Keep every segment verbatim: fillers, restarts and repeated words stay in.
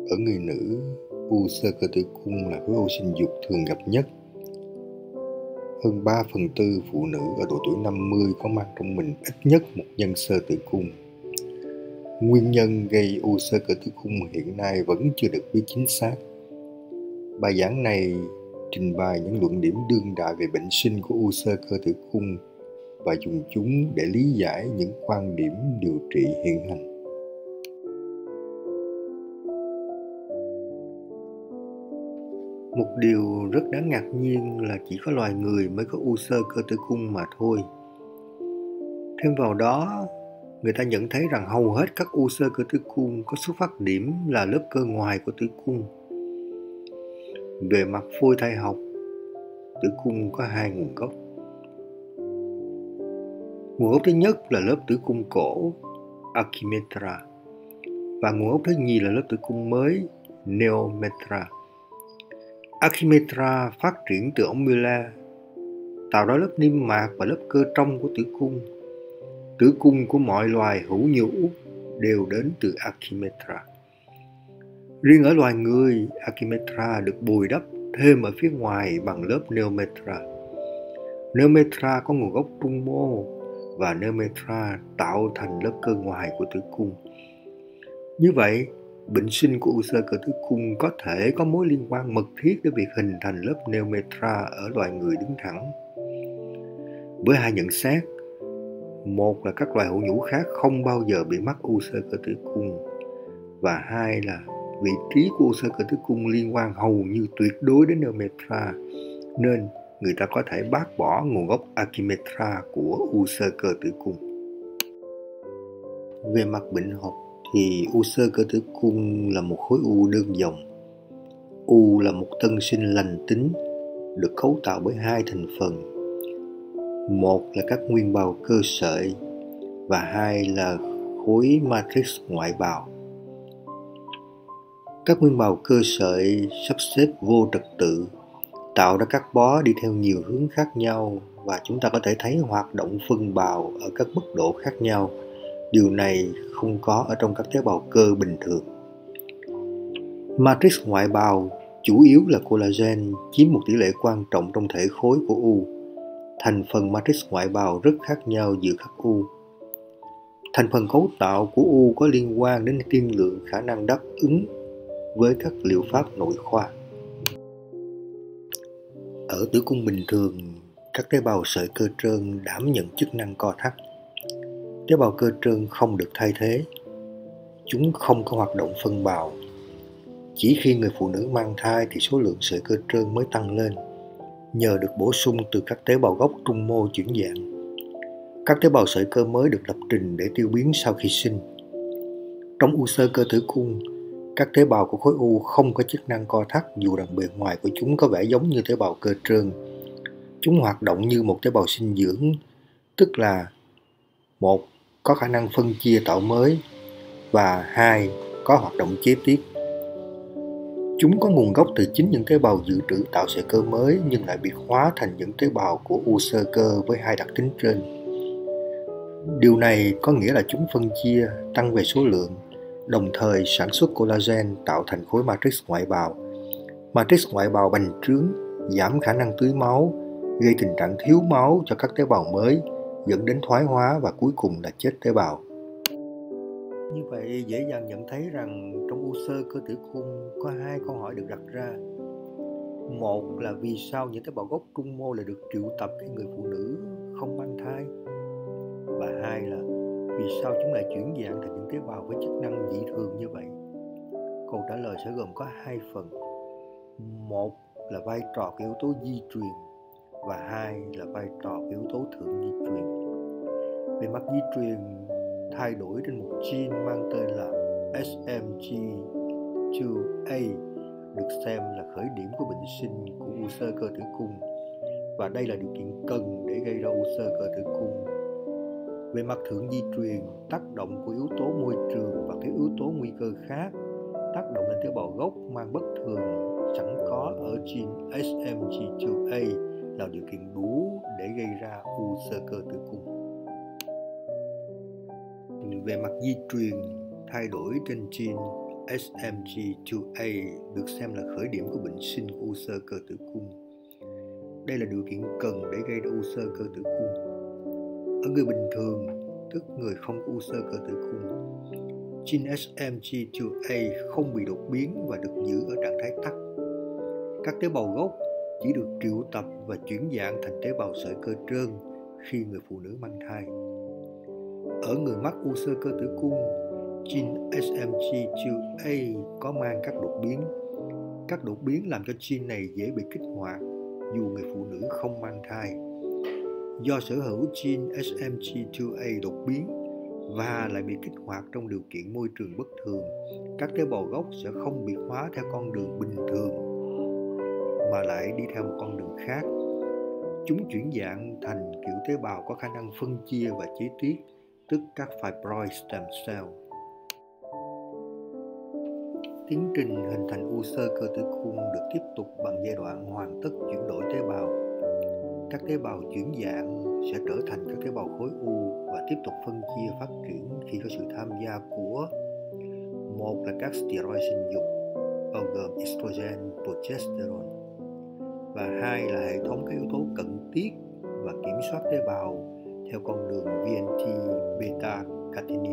Ở người nữ, u xơ cơ tử cung là khối u sinh dục thường gặp nhất. Hơn ba phần tư phụ nữ ở độ tuổi năm mươi có mang trong mình ít nhất một nhân xơ tử cung. Nguyên nhân gây u xơ cơ tử cung hiện nay vẫn chưa được biết chính xác. Bài giảng này trình bày những luận điểm đương đại về bệnh sinh của u xơ cơ tử cung và dùng chúng để lý giải những quan điểm điều trị hiện hành. Một điều rất đáng ngạc nhiên là chỉ có loài người mới có u xơ cơ tử cung mà thôi. Thêm vào đó, người ta nhận thấy rằng hầu hết các u xơ cơ tử cung có xuất phát điểm là lớp cơ ngoài của tử cung. Về mặt phôi thai học, tử cung có hai nguồn gốc. Nguồn gốc thứ nhất là lớp tử cung cổ, Archimetra, và nguồn gốc thứ nhì là lớp tử cung mới, Neometra. Archimetra phát triển từ ống Müller, tạo ra lớp niêm mạc và lớp cơ trong của tử cung. Tử cung của mọi loài hữu nhũ đều đến từ Archimetra. Riêng ở loài người, Archimetra được bồi đắp thêm ở phía ngoài bằng lớp Neometra. Neometra có nguồn gốc trung mô và Neometra tạo thành lớp cơ ngoài của tử cung. Như vậy, bệnh sinh của u xơ cơ tử cung có thể có mối liên quan mật thiết đến việc hình thành lớp Neometra ở loài người đứng thẳng. Với hai nhận xét, một là các loài hữu nhũ khác không bao giờ bị mắc u xơ cơ tử cung, và hai là vị trí của u xơ cơ tử cung liên quan hầu như tuyệt đối đến Neometra, nên người ta có thể bác bỏ nguồn gốc Archimetra của u xơ cơ tử cung. Về mặt bệnh học thì u xơ cơ tử cung là một khối u đơn dòng. U là một tân sinh lành tính, được cấu tạo bởi hai thành phần. Một là các nguyên bào cơ sợi và hai là khối matrix ngoại bào. Các nguyên bào cơ sợi sắp xếp vô trật tự, tạo ra các bó đi theo nhiều hướng khác nhau, và chúng ta có thể thấy hoạt động phân bào ở các mức độ khác nhau. Điều này không có ở trong các tế bào cơ bình thường. Matrix ngoại bào chủ yếu là collagen, chiếm một tỷ lệ quan trọng trong thể khối của u. Thành phần matrix ngoại bào rất khác nhau giữa các u. Thành phần cấu tạo của u có liên quan đến tiên lượng khả năng đáp ứng với các liệu pháp nội khoa. Ở tử cung bình thường, các tế bào sợi cơ trơn đảm nhận chức năng co thắt. Tế bào cơ trơn không được thay thế. Chúng không có hoạt động phân bào. Chỉ khi người phụ nữ mang thai thì số lượng sợi cơ trơn mới tăng lên, nhờ được bổ sung từ các tế bào gốc trung mô chuyển dạng. Các tế bào sợi cơ mới được lập trình để tiêu biến sau khi sinh. Trong u xơ cơ tử cung, các tế bào của khối u không có chức năng co thắt dù rằng bề ngoài của chúng có vẻ giống như tế bào cơ trơn. Chúng hoạt động như một tế bào sinh dưỡng, tức là một, có khả năng phân chia tạo mới, và hai, có hoạt động chế tiết. Chúng có nguồn gốc từ chính những tế bào dự trữ tạo sợi cơ mới nhưng lại biệt hóa thành những tế bào của u xơ cơ với hai đặc tính trên. Điều này có nghĩa là chúng phân chia, tăng về số lượng, đồng thời sản xuất collagen tạo thành khối matrix ngoại bào. Matrix ngoại bào bành trướng, giảm khả năng tưới máu, gây tình trạng thiếu máu cho các tế bào mới, dẫn đến thoái hóa và cuối cùng là chết tế bào. Như vậy, dễ dàng nhận thấy rằng trong u xơ cơ tử cung có hai câu hỏi được đặt ra. Một là vì sao những tế bào gốc trung mô lại được triệu tập khi người phụ nữ không mang thai? Và hai là vì sao chúng lại chuyển dạng thành những tế bào với chức năng dị thường như vậy? Câu trả lời sẽ gồm có hai phần. Một là vai trò của yếu tố di truyền, và hai là vai trò của yếu tố thượng di truyền. Về mặt di truyền, thay đổi trên một gene mang tên là S M G hai A được xem là khởi điểm của bệnh sinh của u xơ cơ tử cung, và đây là điều kiện cần để gây ra u xơ cơ tử cung. Về mặt thượng di truyền, tác động của yếu tố môi trường và các yếu tố nguy cơ khác tác động lên tế bào gốc mang bất thường sẵn có ở gene S M G hai A là điều kiện đủ để gây ra u xơ cơ tử cung. Về mặt di truyền, thay đổi trên gene S M G hai A được xem là khởi điểm của bệnh sinh của u xơ cơ tử cung. Đây là điều kiện cần để gây ra u xơ cơ tử cung. Ở người bình thường, tức người không có u xơ cơ tử cung, gene S M G hai A không bị đột biến và được giữ ở trạng thái tắc. Các tế bào gốc chỉ được triệu tập và chuyển dạng thành tế bào sợi cơ trơn khi người phụ nữ mang thai. Ở người mắc u xơ cơ tử cung, gene S M G hai A có mang các đột biến. Các đột biến làm cho gene này dễ bị kích hoạt dù người phụ nữ không mang thai. Do sở hữu gene S M G hai A đột biến và lại bị kích hoạt trong điều kiện môi trường bất thường, các tế bào gốc sẽ không biệt hóa theo con đường bình thường mà lại đi theo một con đường khác. Chúng chuyển dạng thành kiểu tế bào có khả năng phân chia và chế tiết, tức các fibroid stem cell. Tiến trình hình thành u xơ cơ tử cung được tiếp tục bằng giai đoạn hoàn tất chuyển đổi tế bào. Các tế bào chuyển dạng sẽ trở thành các tế bào khối u và tiếp tục phân chia phát triển khi có sự tham gia của: một là các steroid sinh dục bao gồm estrogen, progesterone, và hai là hệ thống các yếu tố cận tiết và kiểm soát tế bào theo con đường vê en tê beta catenin.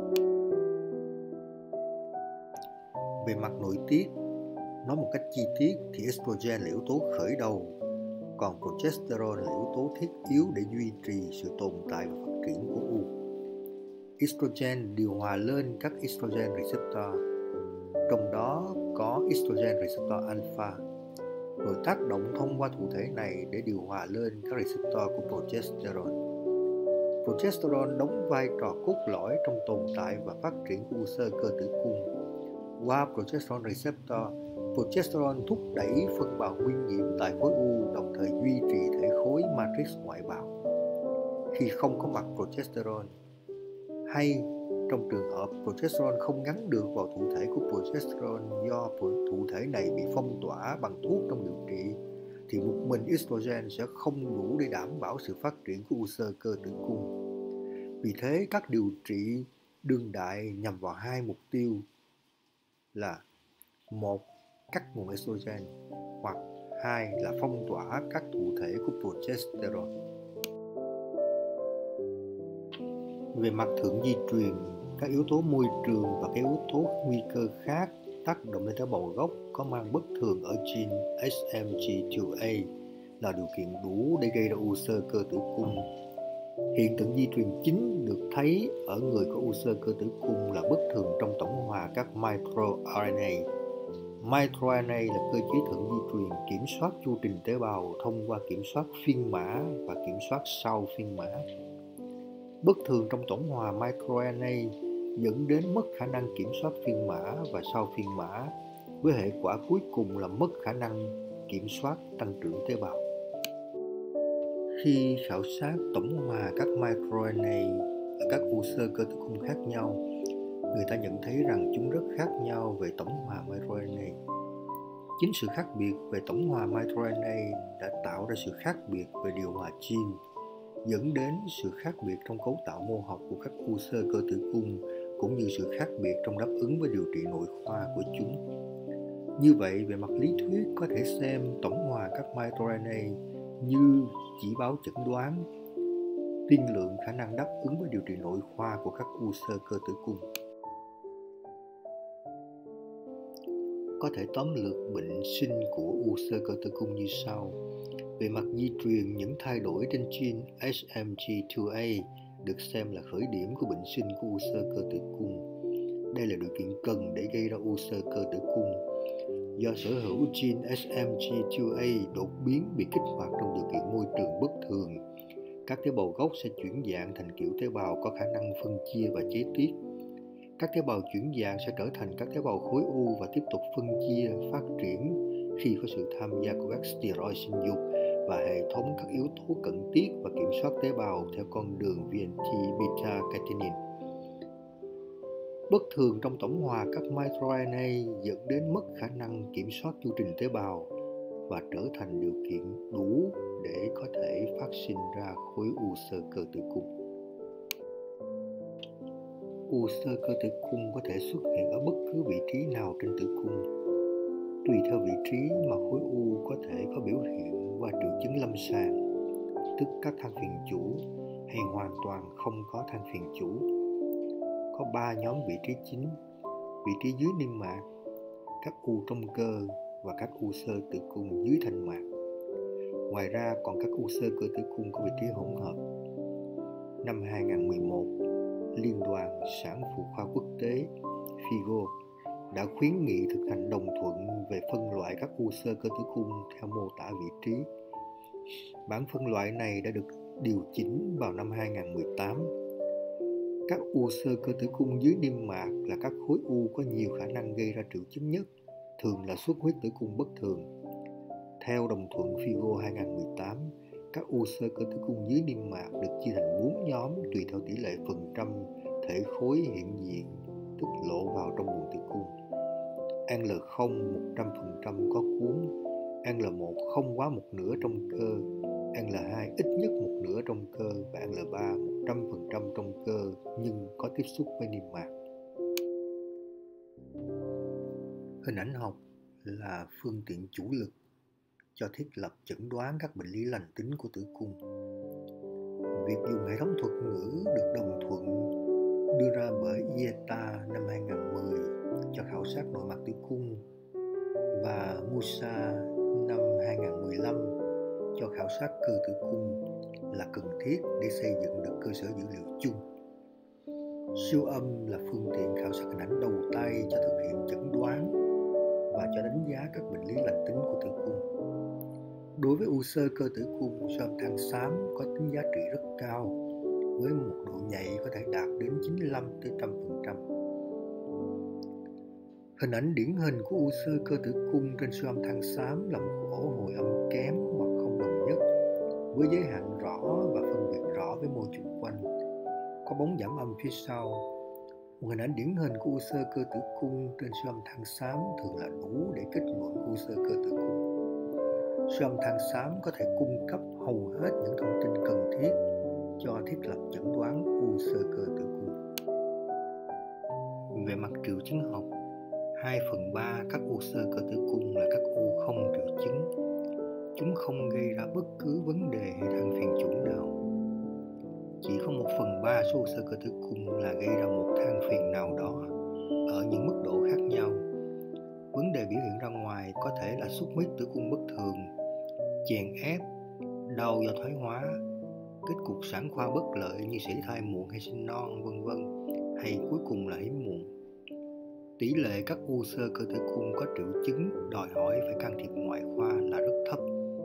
Về mặt nội tiết, nói một cách chi tiết thì estrogen là yếu tố khởi đầu, còn progesterone là yếu tố thiết yếu để duy trì sự tồn tại và phát triển của u. Estrogen điều hòa lên các estrogen receptor, trong đó có estrogen receptor alpha, rồi tác động thông qua thụ thể này để điều hòa lên các receptor của progesterone. Progesterone đóng vai trò cốt lõi trong tồn tại và phát triển của u xơ cơ tử cung. Qua progesterone receptor, progesterone thúc đẩy phân bào nguyên nhiệm tại khối u, đồng thời duy trì thể khối matrix ngoại bào. Khi không có mặt progesterone, hay trong trường hợp progesterone không gắn được vào thụ thể của progesterone do thụ thể này bị phong tỏa bằng thuốc trong điều trị, thì một mình estrogen sẽ không đủ để đảm bảo sự phát triển của u xơ cơ tử cung. Vì thế, các điều trị đương đại nhằm vào hai mục tiêu là: một, cắt nguồn estrogen, hoặc hai là phong tỏa các thụ thể của progesterone. Về mặt thượng di truyền, các yếu tố môi trường và các yếu tố nguy cơ khác tác động lên tế bào gốc có mang bất thường ở gene S M G hai A là điều kiện đủ để gây ra u xơ cơ tử cung. Hiện tượng di truyền chính được thấy ở người có u xơ cơ tử cung là bất thường trong tổng hòa các microRNA. MicroRNA là cơ chế thượng di truyền kiểm soát chu trình tế bào thông qua kiểm soát phiên mã và kiểm soát sau phiên mã. Bất thường trong tổng hòa microRNA dẫn đến mất khả năng kiểm soát phiên mã và sau phiên mã, với hệ quả cuối cùng là mất khả năng kiểm soát tăng trưởng tế bào. Khi khảo sát tổng hòa các microRNA ở các u xơ cơ tử cung khác nhau, người ta nhận thấy rằng chúng rất khác nhau về tổng hòa microRNA. Chính sự khác biệt về tổng hòa microRNA đã tạo ra sự khác biệt về điều hòa gene, dẫn đến sự khác biệt trong cấu tạo mô học của các u xơ cơ tử cung, cũng như sự khác biệt trong đáp ứng với điều trị nội khoa của chúng. Như vậy, về mặt lý thuyết có thể xem tổng hòa các microRNA như chỉ báo chẩn đoán, tiên lượng khả năng đáp ứng với điều trị nội khoa của các u xơ cơ tử cung. Có thể tóm lược bệnh sinh của u xơ cơ tử cung như sau. Về mặt di truyền, những thay đổi trên gene S M G hai A được xem là khởi điểm của bệnh sinh của u xơ cơ tử cung. Đây là điều kiện cần để gây ra u xơ cơ tử cung. Do sở hữu gene S M G hai A đột biến bị kích hoạt trong điều kiện môi trường bất thường, các tế bào gốc sẽ chuyển dạng thành kiểu tế bào có khả năng phân chia và chế tiết. Các tế bào chuyển dạng sẽ trở thành các tế bào khối u và tiếp tục phân chia, phát triển khi có sự tham gia của các steroid sinh dục và hệ thống các yếu tố cận tiết và kiểm soát tế bào theo con đường vê en tê beta catenin. Bất thường trong tổng hòa các microRNA dẫn đến mất khả năng kiểm soát chu trình tế bào và trở thành điều kiện đủ để có thể phát sinh ra khối u xơ cơ tử cung. u xơ cơ tử cung có thể xuất hiện ở bất cứ vị trí nào trên tử cung. Tùy theo vị trí mà khối u có thể có biểu hiện và triệu chứng lâm sàng, tức các than phiền chủ hay hoàn toàn không có than phiền chủ. Có ba nhóm vị trí chính: vị trí dưới niêm mạc, các u trong cơ và các u xơ tử cung dưới thanh mạc. Ngoài ra còn các u xơ cơ tử cung có vị trí hỗn hợp. Năm hai không một một, Liên đoàn Sản phụ khoa quốc tế FIGO đã khuyến nghị thực hành đồng thuận về phân loại các u xơ cơ tử cung theo mô tả vị trí. Bản phân loại này đã được điều chỉnh vào năm hai không một tám. Các u xơ cơ tử cung dưới niêm mạc là các khối u có nhiều khả năng gây ra triệu chứng nhất, thường là xuất huyết tử cung bất thường. Theo đồng thuận FIGO hai không một tám, các u xơ cơ tử cung dưới niêm mạc được chia thành bốn nhóm tùy theo tỷ lệ phần trăm thể khối hiện diện, tức lộ vào trong buồng tử cung. N L không một trăm phần trăm có cuốn, N L một không quá một nửa trong cơ, N L hai ít nhất một nửa trong cơ và N L ba một trăm phần trăm trong cơ nhưng có tiếp xúc với niêm mạc. Hình ảnh học là phương tiện chủ lực cho thiết lập chẩn đoán các bệnh lý lành tính của tử cung. Việc dùng hệ thống thuật ngữ được đồng thuận đưa ra bởi i e tê a năm hai không một không cho khảo sát nội mạc tử cung và Musa năm hai không một lăm cho khảo sát cơ tử cung là cần thiết để xây dựng được cơ sở dữ liệu chung. Siêu âm là phương tiện khảo sát hình ảnh đầu tay cho thực hiện chẩn đoán và cho đánh giá các bệnh lý lành tính của tử cung. Đối với u xơ cơ tử cung, siêu âm than xám có tính giá trị rất cao, với một độ nhạy có thể đạt đến chín mươi lăm tới một trăm phần trăm. Hình ảnh điển hình của u xơ cơ tử cung trên siêu âm than xám là một ổ hồi âm kém hoặc không đồng nhất, với giới hạn rõ và phân biệt rõ với môi chung quanh, có bóng giảm âm phía sau. Một hình ảnh điển hình của u xơ cơ tử cung trên siêu âm than xám thường là đủ để kết luận u xơ cơ tử cung. Siêu âm than xám có thể cung cấp hầu hết những thông tin cần thiết cho thiết lập chẩn đoán u xơ cơ tử cung. Về mặt triệu chứng học, hai phần ba các u xơ cơ tử cung là các u không triệu chứng. Chúng không gây ra bất cứ vấn đề hay than phiền chủ nào. Chỉ có một phần ba số u xơ cơ tử cung là gây ra một than phiền nào đó ở những mức độ khác nhau. Vấn đề biểu hiện ra ngoài có thể là xuất huyết tử cung bất thường, chèn ép, đau do thoái hóa, kết cục sản khoa bất lợi như sảy thai muộn hay sinh non, vân vân, hay cuối cùng là hiếm muộn. Tỷ lệ các u xơ cơ tử cung có triệu chứng đòi hỏi phải can thiệp ngoại khoa là rất thấp.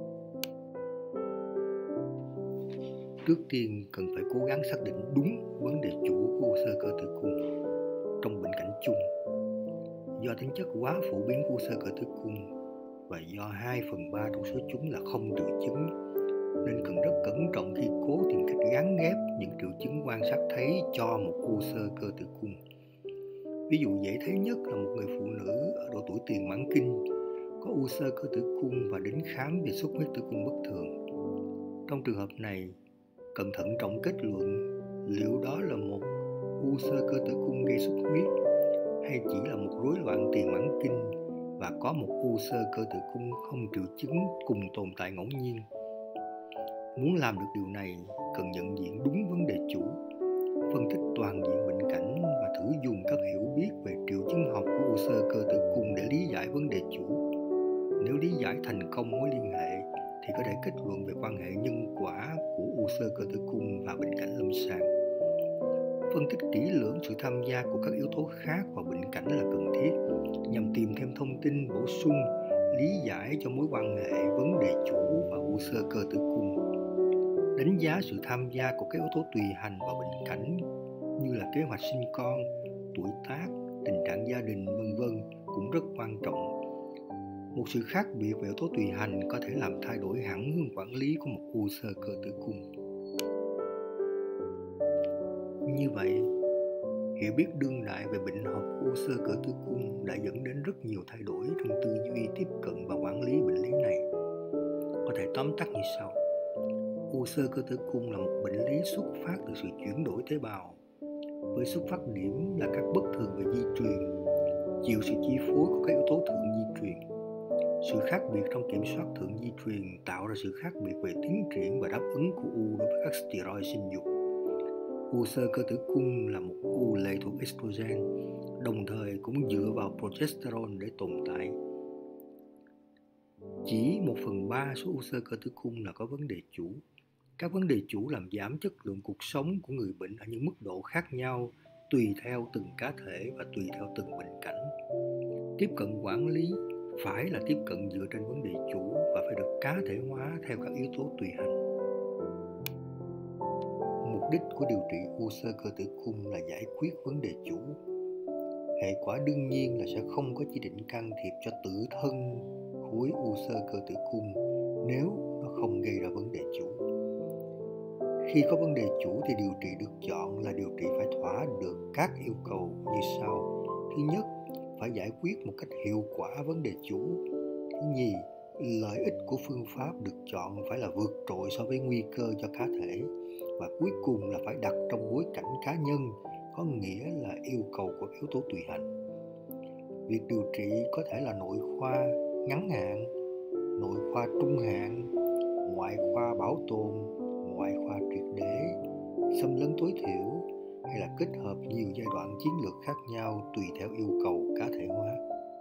Trước tiên cần phải cố gắng xác định đúng vấn đề chủ của u xơ cơ tử cung. Trong bệnh cảnh chung, do tính chất quá phổ biến của u xơ cơ tử cung và do hai phần ba trong số chúng là không triệu chứng, nên cần rất cẩn trọng khi cố tìm cách gắn ghép những triệu chứng quan sát thấy cho một u xơ cơ tử cung. Ví dụ dễ thấy nhất là một người phụ nữ ở độ tuổi tiền mãn kinh có u xơ cơ tử cung và đến khám về xuất huyết tử cung bất thường. Trong trường hợp này, cần thận trọng kết luận liệu đó là một u xơ cơ tử cung gây xuất huyết hay chỉ là một rối loạn tiền mãn kinh và có một u xơ cơ tử cung không triệu chứng cùng tồn tại ngẫu nhiên. Muốn làm được điều này, cần nhận diện đúng vấn đề chủ, phân tích toàn diện bệnh cảnh và thử dùng các hiểu biết về triệu chứng học của u xơ cơ tử cung để lý giải vấn đề chủ. Nếu lý giải thành công mối liên hệ, thì có thể kết luận về quan hệ nhân quả của u xơ cơ tử cung và bệnh cảnh lâm sàng. Phân tích kỹ lưỡng sự tham gia của các yếu tố khác vào bệnh cảnh là cần thiết, nhằm tìm thêm thông tin bổ sung, lý giải cho mối quan hệ vấn đề chủ và u xơ cơ tử cung. Đánh giá sự tham gia của các yếu tố tùy hành vào bệnh cảnh như là kế hoạch sinh con, tuổi tác, tình trạng gia đình, vân vân cũng rất quan trọng. Một sự khác biệt về yếu tố tùy hành có thể làm thay đổi hẳn hướng quản lý của một u xơ cơ tử cung. Như vậy, hiểu biết đương đại về bệnh học của u xơ cơ tử cung đã dẫn đến rất nhiều thay đổi trong tư duy tiếp cận và quản lý bệnh lý này. Có thể tóm tắt như sau. U xơ cơ tử cung là một bệnh lý xuất phát từ sự chuyển đổi tế bào. với xuất phát điểm là các bất thường về di truyền, chịu sự chi phối của các yếu tố thượng di truyền. Sự khác biệt trong kiểm soát thượng di truyền tạo ra sự khác biệt về tiến triển và đáp ứng của u đối với các steroid sinh dục. U xơ cơ tử cung là một u lệ thuộc estrogen, đồng thời cũng dựa vào progesterone để tồn tại. Chỉ một phần ba số u xơ cơ tử cung là có vấn đề chủ. Các vấn đề chủ làm giảm chất lượng cuộc sống của người bệnh ở những mức độ khác nhau, tùy theo từng cá thể và tùy theo từng bệnh cảnh. Tiếp cận quản lý phải là tiếp cận dựa trên vấn đề chủ và phải được cá thể hóa theo các yếu tố tùy hành. Mục đích của điều trị u xơ cơ tử cung là giải quyết vấn đề chủ. Hệ quả đương nhiên là sẽ không có chỉ định can thiệp cho tự thân khối u xơ cơ tử cung nếu nó không gây ra vấn đề chủ. Khi có vấn đề chủ thì điều trị được chọn là điều trị phải thỏa được các yêu cầu như sau. Thứ nhất, phải giải quyết một cách hiệu quả vấn đề chủ. Thứ nhì, lợi ích của phương pháp được chọn phải là vượt trội so với nguy cơ cho cá thể. Và cuối cùng là phải đặt trong bối cảnh cá nhân, có nghĩa là yêu cầu của yếu tố tùy hành. Việc điều trị có thể là nội khoa ngắn hạn, nội khoa trung hạn, ngoại khoa bảo tồn, ngoại khoa triệt để, xâm lấn tối thiểu, hay là kết hợp nhiều giai đoạn chiến lược khác nhau tùy theo yêu cầu cá thể hóa.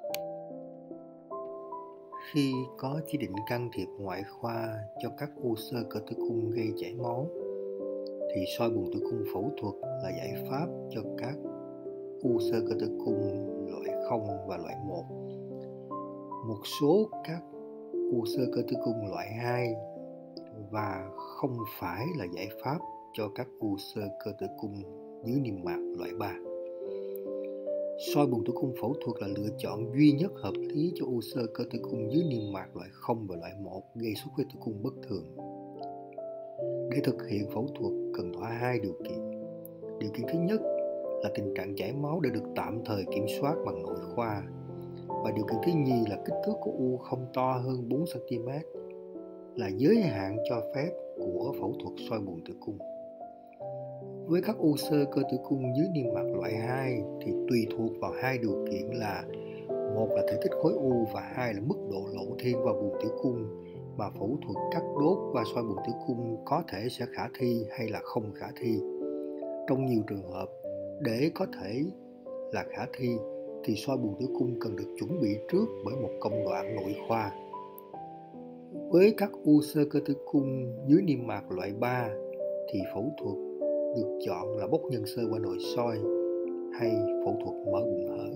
Khi có chỉ định can thiệp ngoại khoa cho các u xơ cơ tử cung gây chảy máu, thì soi buồng tử cung phẫu thuật là giải pháp cho các u xơ cơ tử cung loại không và loại một. Một số các u xơ cơ tử cung loại hai và không phải là giải pháp cho các u xơ cơ tử cung dưới niêm mạc loại ba. Soi buồng tử cung phẫu thuật là lựa chọn duy nhất hợp lý cho u xơ cơ tử cung dưới niêm mạc loại không và loại một gây xuất huyết tử cung bất thường. Để thực hiện phẫu thuật cần thỏa hai điều kiện. Điều kiện thứ nhất là tình trạng chảy máu đã được tạm thời kiểm soát bằng nội khoa. Và điều kiện thứ nhì là kích thước của u không to hơn bốn xăng ti mét, là giới hạn cho phép của phẫu thuật soi buồng tử cung. Với các u xơ cơ tử cung dưới niêm mạc loại hai thì tùy thuộc vào hai điều kiện là một là thể tích khối u và hai là mức độ lộ thiên vào buồng tử cung mà phẫu thuật cắt đốt và soi buồng tử cung có thể sẽ khả thi hay là không khả thi. Trong nhiều trường hợp, để có thể là khả thi thì soi buồng tử cung cần được chuẩn bị trước bởi một công đoạn nội khoa. Với các u xơ cơ tử cung dưới niêm mạc loại ba thì phẫu thuật được chọn là bóc nhân sơ qua nội soi hay phẫu thuật mở bụng hở.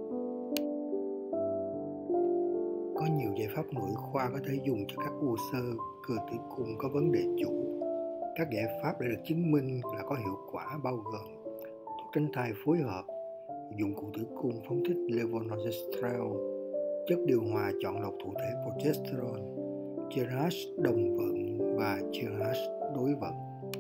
Có nhiều giải pháp nội khoa có thể dùng cho các u xơ cơ tử cung có vấn đề chủ. Các giải pháp đã được chứng minh là có hiệu quả bao gồm thuốc tránh thai phối hợp, dụng cụ tử cung phóng thích levonorgestrel, chất điều hòa chọn lọc thụ thể progesterone, Girard đồng vận và Girard đối vận.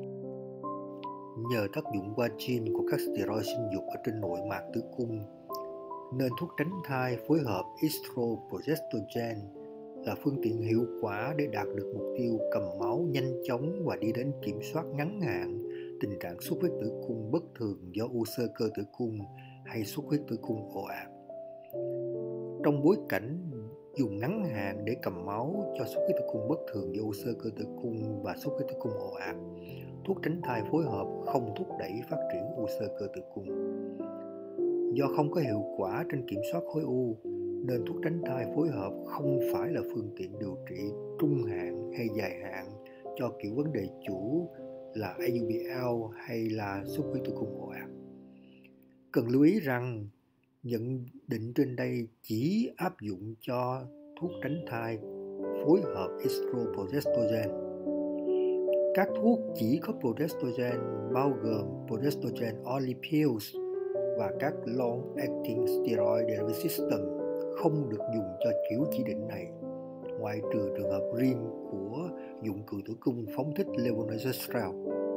Nhờ tác dụng qua gene của các steroid sinh dục ở trên nội mạc tử cung, nên thuốc tránh thai phối hợp estroprogestogen là phương tiện hiệu quả để đạt được mục tiêu cầm máu nhanh chóng và đi đến kiểm soát ngắn hạn tình trạng xuất huyết tử cung bất thường do u xơ cơ tử cung hay xuất huyết tử cung ồ ạt. Trong bối cảnh dùng ngắn hạn để cầm máu cho xuất huyết tử cung bất thường do u xơ cơ tử cung và xuất huyết tử cung ồ ạt, thuốc tránh thai phối hợp không thúc đẩy phát triển u xơ cơ tử cung. Do không có hiệu quả trên kiểm soát khối u, nên thuốc tránh thai phối hợp không phải là phương tiện điều trị trung hạn hay dài hạn cho kiểu vấn đề chủ là a u bê lờ hay là xuất huyết tử cung ồ ạt. Cần lưu ý rằng nhận định trên đây chỉ áp dụng cho thuốc tránh thai phối hợp estroprogestogen. Các thuốc chỉ có progestogen bao gồm progestogen only pills và các long-acting steroid delivery system không được dùng cho kiểu chỉ định này, ngoại trừ trường hợp riêng của dụng cụ tử cung phóng thích levonorgestrel.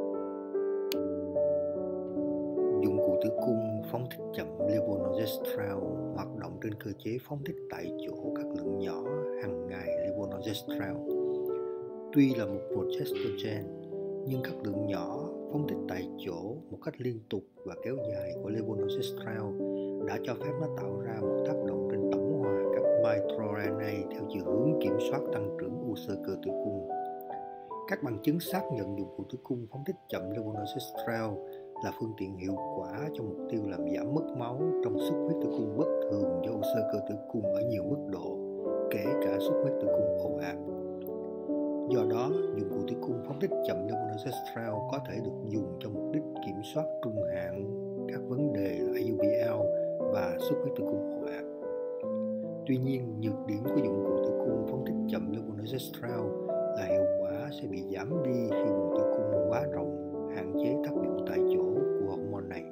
Dụng cụ tử cung phóng thích chậm levonorgestrel hoạt động trên cơ chế phóng thích tại chỗ các lượng nhỏ hàng ngày levonorgestrel. Tuy là một progestogen, nhưng các lượng nhỏ phóng thích tại chỗ một cách liên tục và kéo dài của levonorgestrel đã cho phép nó tạo ra một tác động trên tổng hòa các mitoRNA theo chiều hướng kiểm soát tăng trưởng u xơ cơ tử cung. Các bằng chứng xác nhận dụng cụ tử cung phóng thích chậm levonorgestrel là phương tiện hiệu quả cho mục tiêu làm giảm mất máu trong xuất huyết tử cung bất thường do u xơ cơ tử cung ở nhiều mức độ, kể cả xuất huyết tử cung ồ ạt. Do đó, dụng cụ tử cung phóng thích chậm levonorgestrel có thể được dùng cho mục đích kiểm soát trung hạn các vấn đề là a u bê lờ và xuất huyết tử cung ồ ạt. Tuy nhiên, nhược điểm của dụng cụ tử cung phóng thích chậm levonorgestrel là hiệu quả sẽ bị giảm đi khi buồng tử cung quá rộng, hạn chế tác dụng tại chỗ của hormone này.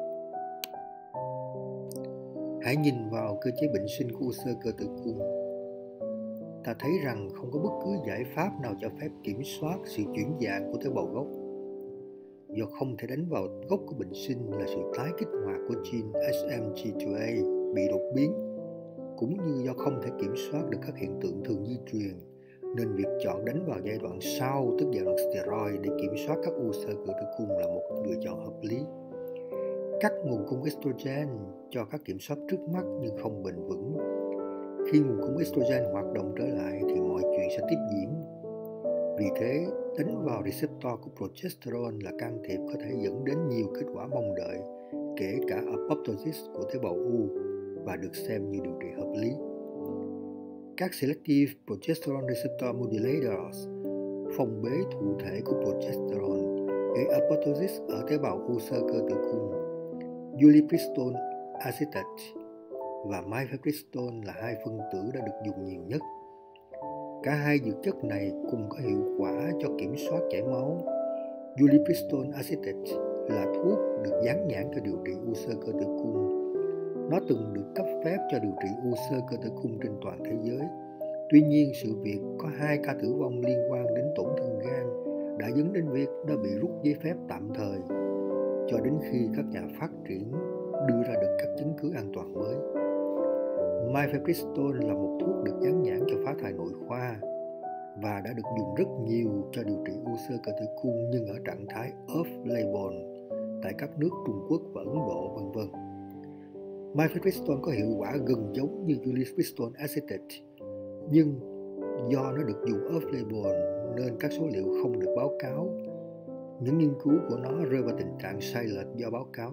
Hãy nhìn vào cơ chế bệnh sinh của u xơ cơ tử cung. Ta thấy rằng không có bất cứ giải pháp nào cho phép kiểm soát sự chuyển dạng của tế bào gốc. Do không thể đánh vào gốc của bệnh sinh là sự tái kích hoạt của gene ét em giê hai a bị đột biến, cũng như do không thể kiểm soát được các hiện tượng thường di truyền, nên việc chọn đánh vào giai đoạn sau, tức giai đoạn steroid, để kiểm soát các u xơ cơ tử cung là một lựa chọn hợp lý. Cắt nguồn cung estrogen cho các kiểm soát trước mắt nhưng không bền vững. Khi nguồn cung estrogen hoạt động trở lại thì mọi chuyện sẽ tiếp diễn. Vì thế, đánh vào receptor của progesterone là can thiệp có thể dẫn đến nhiều kết quả mong đợi, kể cả apoptosis của tế bào u, và được xem như điều trị hợp lý. Các selective progesterone receptor modulators phong bế thụ thể của progesterone, gây apoptosis ở tế bào u xơ cơ tử cung. Ulipristal acetate và mifepristone là hai phân tử đã được dùng nhiều nhất. Cả hai dược chất này cùng có hiệu quả cho kiểm soát chảy máu. Ulipristal acetate là thuốc được dán nhãn cho điều trị u xơ cơ tử cung. Nó từng được cấp phép cho điều trị u xơ cơ tử cung trên toàn thế giới. Tuy nhiên, sự việc có hai ca tử vong liên quan đến tổn thương gan đã dẫn đến việc nó bị rút giấy phép tạm thời, cho đến khi các nhà phát triển đưa ra được các chứng cứ an toàn mới. Mifepristone là một thuốc được dán nhãn cho phá thai nội khoa và đã được dùng rất nhiều cho điều trị u xơ cơ tử cung, nhưng ở trạng thái off-label tại các nước Trung Quốc và Ấn Độ, vân vân. Mifepristone có hiệu quả gần giống như ulipristal acetate, nhưng do nó được dùng off-label nên các số liệu không được báo cáo. Những nghiên cứu của nó rơi vào tình trạng sai lệch do báo cáo.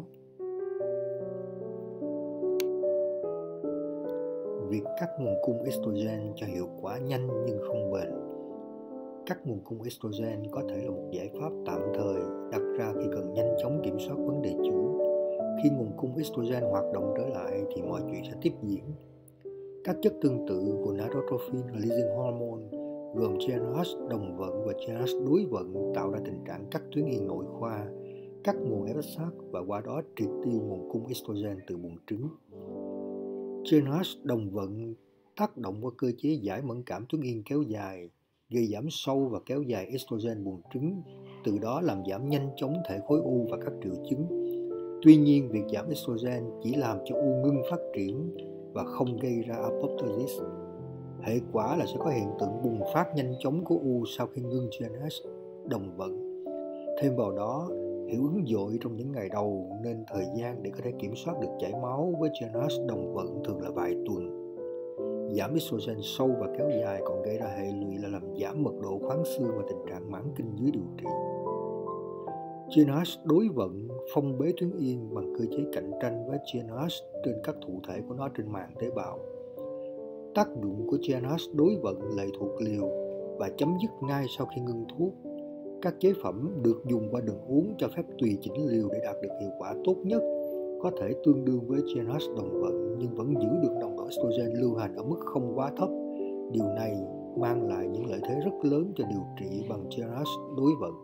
Việc cắt nguồn cung estrogen cho hiệu quả nhanh nhưng không bền. Cắt nguồn cung estrogen có thể là một giải pháp tạm thời đặt ra khi cần nhanh chóng kiểm soát vấn đề chủ. Khi nguồn cung estrogen hoạt động trở lại thì mọi chuyện sẽ tiếp diễn. Các chất tương tự của gonadotropin releasing hormone gồm giê en hát đồng vận và giê en hát đối vận tạo ra tình trạng cắt tuyến yên nội khoa, cắt nguồn ép ét hát và qua đó triệt tiêu nguồn cung estrogen từ buồng trứng. giê en hát đồng vận tác động qua cơ chế giải mẫn cảm tuyến yên kéo dài, gây giảm sâu và kéo dài estrogen buồng trứng, từ đó làm giảm nhanh chóng thể khối u và các triệu chứng. Tuy nhiên, việc giảm estrogen chỉ làm cho u ngưng phát triển và không gây ra apoptosis. Hệ quả là sẽ có hiện tượng bùng phát nhanh chóng của u sau khi ngưng giê en hát đồng vận. Thêm vào đó, hiệu ứng dội trong những ngày đầu nên thời gian để có thể kiểm soát được chảy máu với giê en hát đồng vận thường là vài tuần. Giảm estrogen sâu và kéo dài còn gây ra hệ lụy là làm giảm mật độ khoáng xương và tình trạng mãn kinh dưới điều trị. giê en hát đối vận phong bế tuyến yên bằng cơ chế cạnh tranh với giê en hát trên các thụ thể của nó trên màng tế bào. Tác dụng của giê en hát đối vận lệ thuộc liều và chấm dứt ngay sau khi ngưng thuốc. Các chế phẩm được dùng qua đường uống cho phép tùy chỉnh liều để đạt được hiệu quả tốt nhất, có thể tương đương với giê en hát đồng vận nhưng vẫn giữ được nồng độ estrogen lưu hành ở mức không quá thấp. Điều này mang lại những lợi thế rất lớn cho điều trị bằng giê en hát đối vận.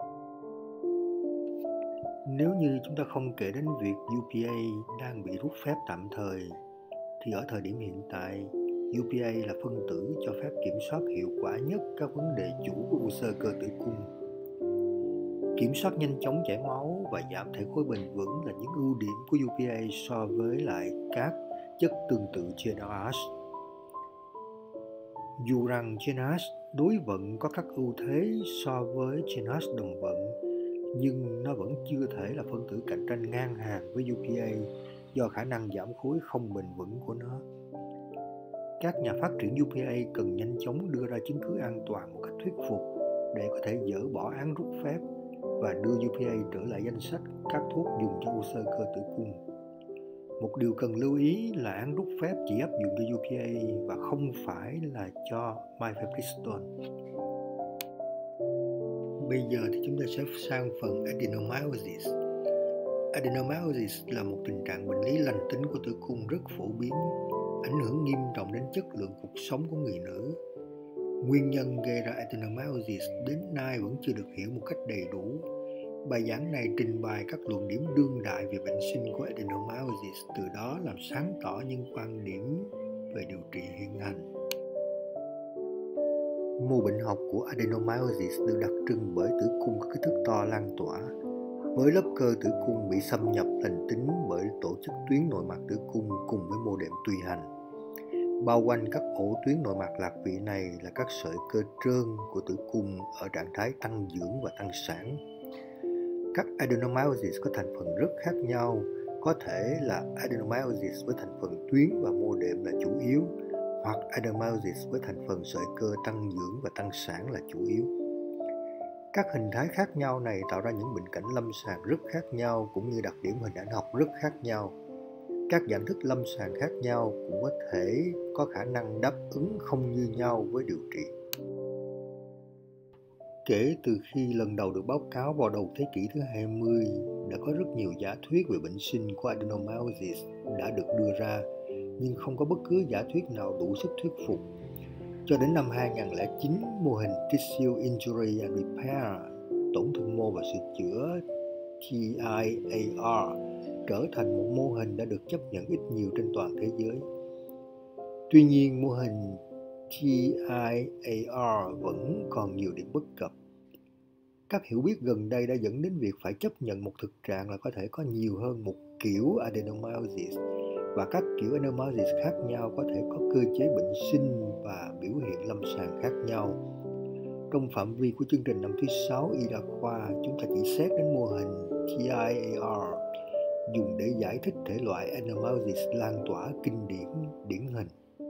Nếu như chúng ta không kể đến việc u pê a đang bị rút phép tạm thời, thì ở thời điểm hiện tại, u pê a là phân tử cho phép kiểm soát hiệu quả nhất các vấn đề chủ của u xơ cơ tử cung. Kiểm soát nhanh chóng chảy máu và giảm thể khối bền vững là những ưu điểm của u pê a so với lại các chất tương tự giê en hát. Dù rằng giê en hát đối vận có các ưu thế so với giê en hát đồng vận, nhưng nó vẫn chưa thể là phân tử cạnh tranh ngang hàng với u pê a do khả năng giảm khối không bền vững của nó. Các nhà phát triển u pê a cần nhanh chóng đưa ra chứng cứ an toàn một cách thuyết phục để có thể dỡ bỏ án rút phép và đưa u pê a trở lại danh sách các thuốc dùng cho u xơ cơ tử cung. Một điều cần lưu ý là án rút phép chỉ áp dụng cho u pê a và không phải là cho mifepristone. Bây giờ thì chúng ta sẽ sang phần adenomyosis. Adenomyosis là một tình trạng bệnh lý lành tính của tử cung rất phổ biến, ảnh hưởng nghiêm trọng đến chất lượng cuộc sống của người nữ. Nguyên nhân gây ra adenomyosis đến nay vẫn chưa được hiểu một cách đầy đủ. Bài giảng này trình bày các luận điểm đương đại về bệnh sinh của adenomyosis, từ đó làm sáng tỏ những quan điểm về điều trị hiện hành. Mô bệnh học của adenomyosis được đặc trưng bởi tử cung có kích thước to lan tỏa, với lớp cơ tử cung bị xâm nhập lành tính bởi tổ chức tuyến nội mạc tử cung cùng với mô đệm tùy hành. Bao quanh các ổ tuyến nội mạc lạc vị này là các sợi cơ trơn của tử cung ở trạng thái tăng dưỡng và tăng sản. Các adenomyosis có thành phần rất khác nhau, có thể là adenomyosis với thành phần tuyến và mô đệm là chủ yếu, hoặc adenomyosis với thành phần sợi cơ tăng dưỡng và tăng sản là chủ yếu. Các hình thái khác nhau này tạo ra những bệnh cảnh lâm sàng rất khác nhau cũng như đặc điểm hình ảnh học rất khác nhau. Các dạng thức lâm sàng khác nhau cũng có thể có khả năng đáp ứng không như nhau với điều trị. Kể từ khi lần đầu được báo cáo vào đầu thế kỷ thứ hai mươi, đã có rất nhiều giả thuyết về bệnh sinh của adenomyosis đã được đưa ra, nhưng không có bất cứ giả thuyết nào đủ sức thuyết phục. Cho đến năm hai không không chín, mô hình Tissue Injury and Repair, tổn thương mô và sửa chữa T I A R, trở thành một mô hình đã được chấp nhận ít nhiều trên toàn thế giới. Tuy nhiên, mô hình T I A R vẫn còn nhiều điểm bất cập. Các hiểu biết gần đây đã dẫn đến việc phải chấp nhận một thực trạng là có thể có nhiều hơn một kiểu adenomyosis, và các kiểu adenomyosis khác nhau có thể có cơ chế bệnh sinh và biểu hiện lâm sàng khác nhau. Trong phạm vi của chương trình năm thứ sáu y đa khoa, chúng ta chỉ xét đến mô hình T I A R dùng để giải thích thể loại adenomyosis lan tỏa kinh điển điển hình.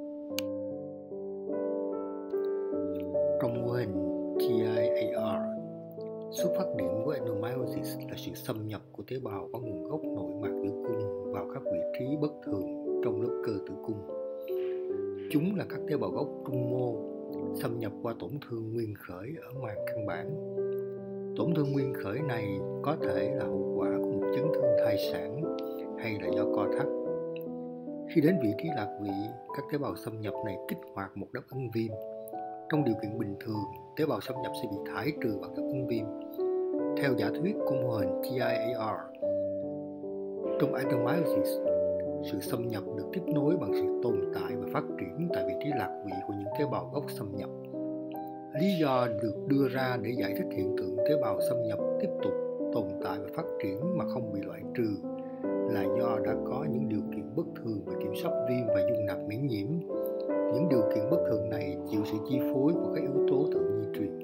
Trong mô hình T I A R, xuất phát điểm của adenomyosis là sự xâm nhập của tế bào có nguồn gốc nội mạc tử cung vào các vị trí bất thường trong lớp cơ tử cung. Chúng là các tế bào gốc trung mô, xâm nhập qua tổn thương nguyên khởi ở màng căn bản. Tổn thương nguyên khởi này có thể là hậu quả của một chấn thương thai sản hay là do co thắt. Khi đến vị trí lạc vị, các tế bào xâm nhập này kích hoạt một đáp ứng viêm. Trong điều kiện bình thường, tế bào xâm nhập sẽ bị thải trừ bằng đáp ứng viêm. Theo giả thuyết của mô hình T I A R, trong adenomyosis, sự xâm nhập được tiếp nối bằng sự tồn tại và phát triển tại vị trí lạc vị của những tế bào gốc xâm nhập. Lý do được đưa ra để giải thích hiện tượng tế bào xâm nhập tiếp tục tồn tại và phát triển mà không bị loại trừ là do đã có những điều kiện bất thường về kiểm soát viêm và dung nạp miễn nhiễm. Những điều kiện bất thường này chịu sự chi phối của các yếu tố thượng di truyền.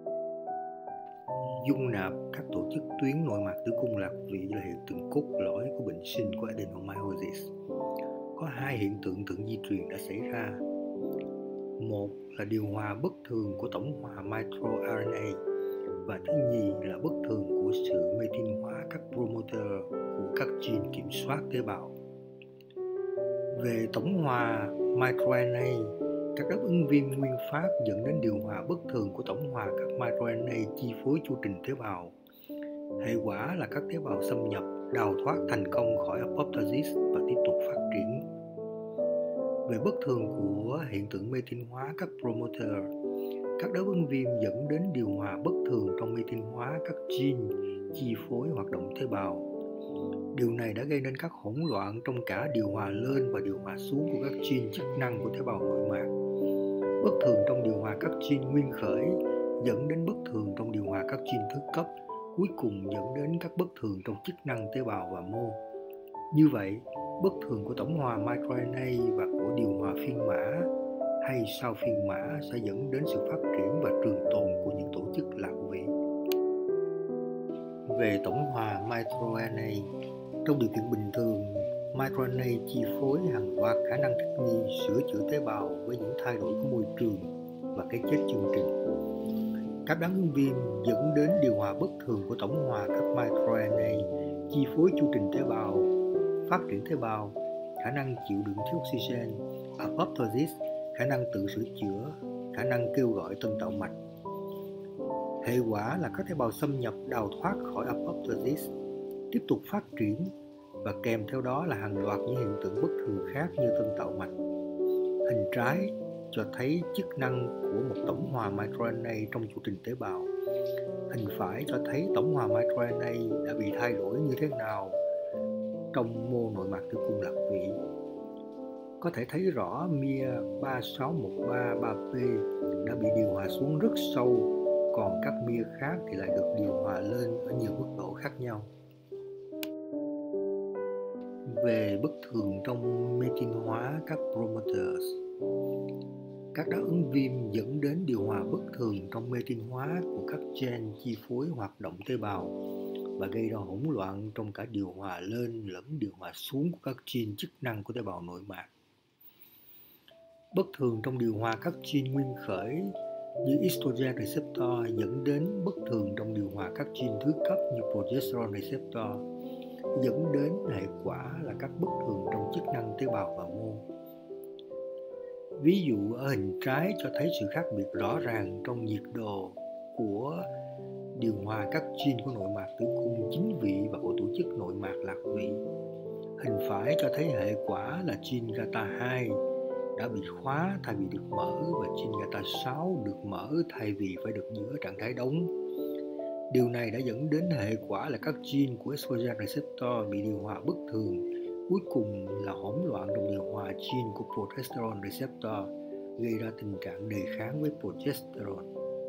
Dung nạp các tổ chức tuyến nội mạc tử cung lạc vị là hiện tượng cốt lõi của bệnh sinh của adenomyosis. Có hai hiện tượng thượng di truyền đã xảy ra. Một là điều hòa bất thường của tổng hòa microRNA, và thứ nhì là bất thường của sự mê tin hóa các promoter của các gene kiểm soát tế bào. Về tổng hòa microRNA, các đáp ứng viêm nguyên phát dẫn đến điều hòa bất thường của tổng hòa các microRNA chi phối chu trình tế bào. Hệ quả là các tế bào xâm nhập đào thoát thành công khỏi apoptosis và tiếp tục phát triển. Về bất thường của hiện tượng mê tin hóa các promoter, các đáp ứng viêm dẫn đến điều hòa bất thường trong mê tin hóa các gene chi phối hoạt động tế bào. Điều này đã gây nên các hỗn loạn trong cả điều hòa lên và điều hòa xuống của các gene chức năng của tế bào nội mạc. Bất thường trong điều hòa các gene nguyên khởi dẫn đến bất thường trong điều hòa các gene thứ cấp, cuối cùng dẫn đến các bất thường trong chức năng tế bào và mô. Như vậy, bất thường của tổng hòa microRNA và của điều hòa phiên mã hay sau phiên mã sẽ dẫn đến sự phát triển và trường tồn của những tổ chức lạc vị. về tổng hòa microRNA. Trong điều kiện bình thường, microRNA chi phối hàng loạt khả năng thích nghi sửa chữa tế bào với những thay đổi của môi trường và cái chết chương trình. Các đám ứng viêm dẫn đến điều hòa bất thường của tổng hòa các microRNA, chi phối chu trình tế bào, phát triển tế bào, khả năng chịu đựng thiếu oxygen, apoptosis, khả năng tự sửa chữa, khả năng kêu gọi tân tạo mạch. Hệ quả là các tế bào xâm nhập đào thoát khỏi apoptosis, tiếp tục phát triển và kèm theo đó là hàng loạt những hiện tượng bất thường khác như tân tạo mạch. Hình trái cho thấy chức năng của một tổng hòa microRNA trong chu trình tế bào. Hình phải cho thấy tổng hòa microRNA đã bị thay đổi như thế nào trong mô nội mạc tử cung lạc vị. Có thể thấy rõ em i a ba sáu một ba ba P đã bị điều hòa xuống rất sâu, còn các em i a khác thì lại được điều hòa lên ở nhiều mức độ khác nhau. Về bất thường trong mê tin hóa các promoters, các đáp ứng viêm dẫn đến điều hòa bất thường trong mê tin hóa của các gen chi phối hoạt động tế bào và gây ra hỗn loạn trong cả điều hòa lên lẫn điều hòa xuống của các gene chức năng của tế bào nội mạc. Bất thường trong điều hòa các gene nguyên khởi như estrogen receptor dẫn đến bất thường trong điều hòa các gene thứ cấp như progesterone receptor, dẫn đến hệ quả là các bất thường trong chức năng tế bào và mô. Ví dụ ở hình trái cho thấy sự khác biệt rõ ràng trong nhiệt độ của điều hòa các gene của nội mạc tử cung chính vị và của tổ chức nội mạc lạc vị. Hình phải cho thấy hệ quả là gene G A T A hai đã bị khóa thay vì được mở và gene G A T A sáu được mở thay vì phải được giữ ở trạng thái đóng. Điều này đã dẫn đến hệ quả là các gene của estrogen receptor bị điều hòa bất thường, cuối cùng là hỗn loạn trong điều hòa gene của progesterone receptor, gây ra tình trạng đề kháng với progesterone.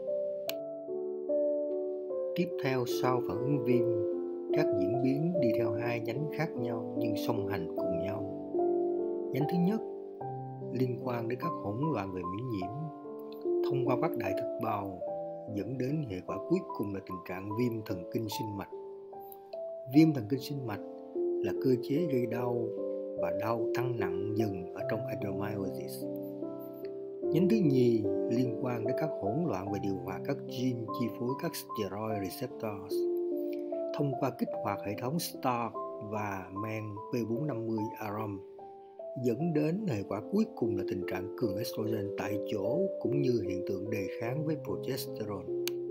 Tiếp theo sau phản ứng viêm, các diễn biến đi theo hai nhánh khác nhau nhưng song hành cùng nhau. Nhánh thứ nhất liên quan đến các hỗn loạn về miễn nhiễm thông qua các đại thực bào, dẫn đến hệ quả cuối cùng là tình trạng viêm thần kinh sinh mạch. Viêm thần kinh sinh mạch là cơ chế gây đau và đau tăng nặng dần ở trong adenomyosis. Nhánh thứ nhì liên quan đến các hỗn loạn về điều hòa các gene chi phối các steroid receptors thông qua kích hoạt hệ thống Stark và men P bốn năm mươi arom, dẫn đến hệ quả cuối cùng là tình trạng cường estrogen tại chỗ cũng như hiện tượng đề kháng với progesterone.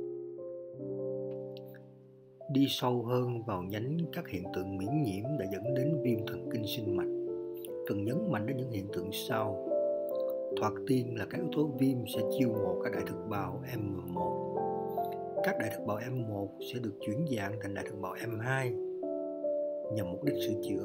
Đi sâu hơn vào nhánh các hiện tượng miễn nhiễm đã dẫn đến viêm thần kinh sinh mạch, cần nhấn mạnh đến những hiện tượng sau. Thoạt tiên là các yếu tố viêm sẽ chiêu mộ các đại thực bào M một. Các đại thực bào M một sẽ được chuyển dạng thành đại thực bào M hai nhằm mục đích sửa chữa.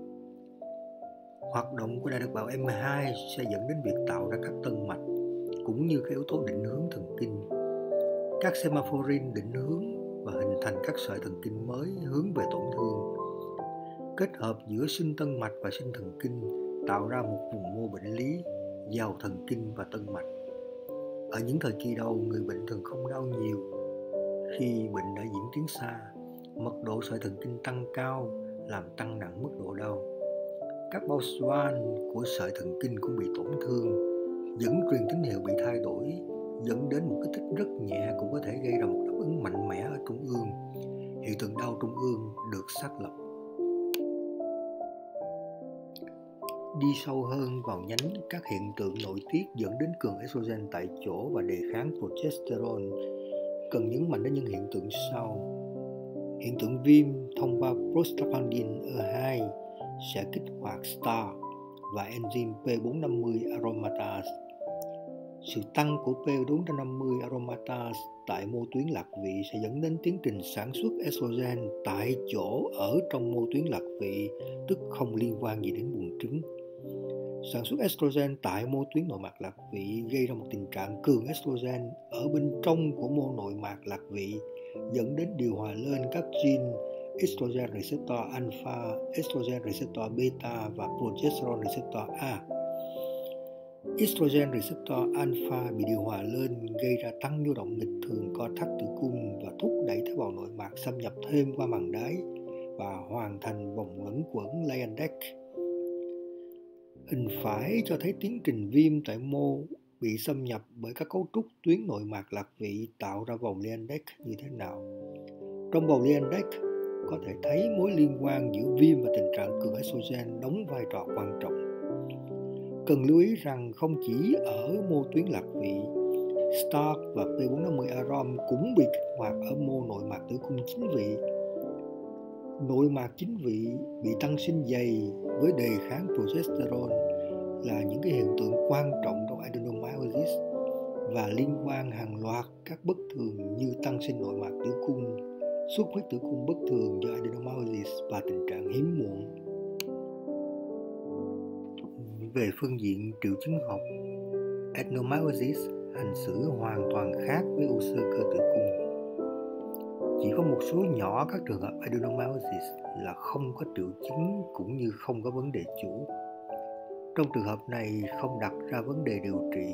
Hoạt động của đại thực bào M hai sẽ dẫn đến việc tạo ra các tân mạch cũng như các yếu tố định hướng thần kinh. Các semaphorin định hướng và hình thành các sợi thần kinh mới hướng về tổn thương. Kết hợp giữa sinh tân mạch và sinh thần kinh tạo ra một vùng mô bệnh lý giàu thần kinh và tân mạch. Ở những thời kỳ đầu, người bệnh thường không đau nhiều. Khi bệnh đã diễn tiến xa, mật độ sợi thần kinh tăng cao làm tăng nặng mức độ đau. Các bao xoan của sợi thần kinh cũng bị tổn thương, dẫn truyền tín hiệu bị thay đổi, dẫn đến một kích thích rất nhẹ cũng có thể gây ra một đáp ứng mạnh mẽ ở trung ương. Hiện tượng đau trung ương được xác lập. Đi sâu hơn vào nhánh các hiện tượng nội tiết dẫn đến cường estrogen tại chỗ và đề kháng progesterone, cần nhấn mạnh đến những hiện tượng sau. Hiện tượng viêm thông qua prostaglandin E hai sẽ kích hoạt Stark và enzyme P bốn năm mươi aromatase. Sự tăng của P bốn năm mươi aromatase tại mô tuyến lạc vị sẽ dẫn đến tiến trình sản xuất estrogen tại chỗ ở trong mô tuyến lạc vị, tức không liên quan gì đến buồng trứng. Sản xuất estrogen tại mô tuyến nội mạc lạc vị gây ra một tình trạng cường estrogen ở bên trong của mô nội mạc lạc vị, dẫn đến điều hòa lên các gene estrogen receptor alpha, estrogen receptor beta và progesterone receptor A. Estrogen receptor alpha bị điều hòa lên gây ra tăng nhu động nghịch thường co thắt tử cung và thúc đẩy tế bào nội mạc xâm nhập thêm qua màng đáy và hoàn thành vòng luẩn quẩn Leydig. Hình phải cho thấy tiến trình viêm tại mô bị xâm nhập bởi các cấu trúc tuyến nội mạc lạc vị tạo ra vòng Leydig như thế nào. Trong vòng Leydig có thể thấy mối liên quan giữa viêm và tình trạng cường estrogen đóng vai trò quan trọng. Cần lưu ý rằng không chỉ ở mô tuyến lạc vị, Stark và P bốn năm mươi arom cũng bị kích hoạt ở mô nội mạc tử cung chính vị. Nội mạc chính vị bị tăng sinh dày với đề kháng progesterone là những cái hiện tượng quan trọng trong adenomyosis và liên quan hàng loạt các bất thường như tăng sinh nội mạc tử cung, xuất huyết tử cung bất thường do adenomyosis và tình trạng hiếm muộn. Về phương diện triệu chứng học, adenomyosis hành xử hoàn toàn khác với u xơ cơ tử cung. Chỉ có một số nhỏ các trường hợp adenomyosis là không có triệu chứng cũng như không có vấn đề chủ. Trong trường hợp này không đặt ra vấn đề điều trị.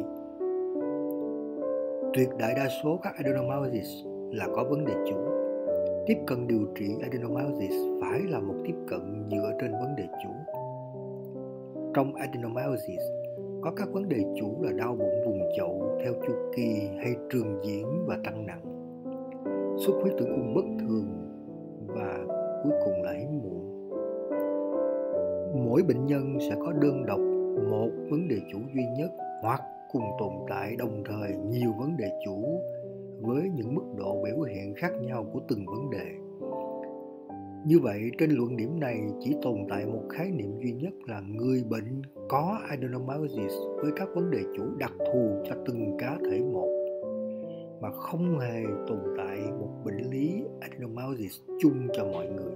Tuyệt đại đa số các adenomyosis là có vấn đề chủ. Tiếp cận điều trị adenomyosis phải là một tiếp cận dựa trên vấn đề chủ. Trong adenomyosis có các vấn đề chủ là đau bụng vùng chậu theo chu kỳ hay trường diễn và tăng nặng, xuất huyết tử cung bất thường và cuối cùng là hiếm muộn. Mỗi bệnh nhân sẽ có đơn độc một vấn đề chủ duy nhất hoặc cùng tồn tại đồng thời nhiều vấn đề chủ với những mức độ biểu hiện khác nhau của từng vấn đề. Như vậy, trên luận điểm này chỉ tồn tại một khái niệm duy nhất là người bệnh có adenomyosis với các vấn đề chủ đặc thù cho từng cá thể một, mà không hề tồn tại một bệnh lý adenomyosis chung cho mọi người.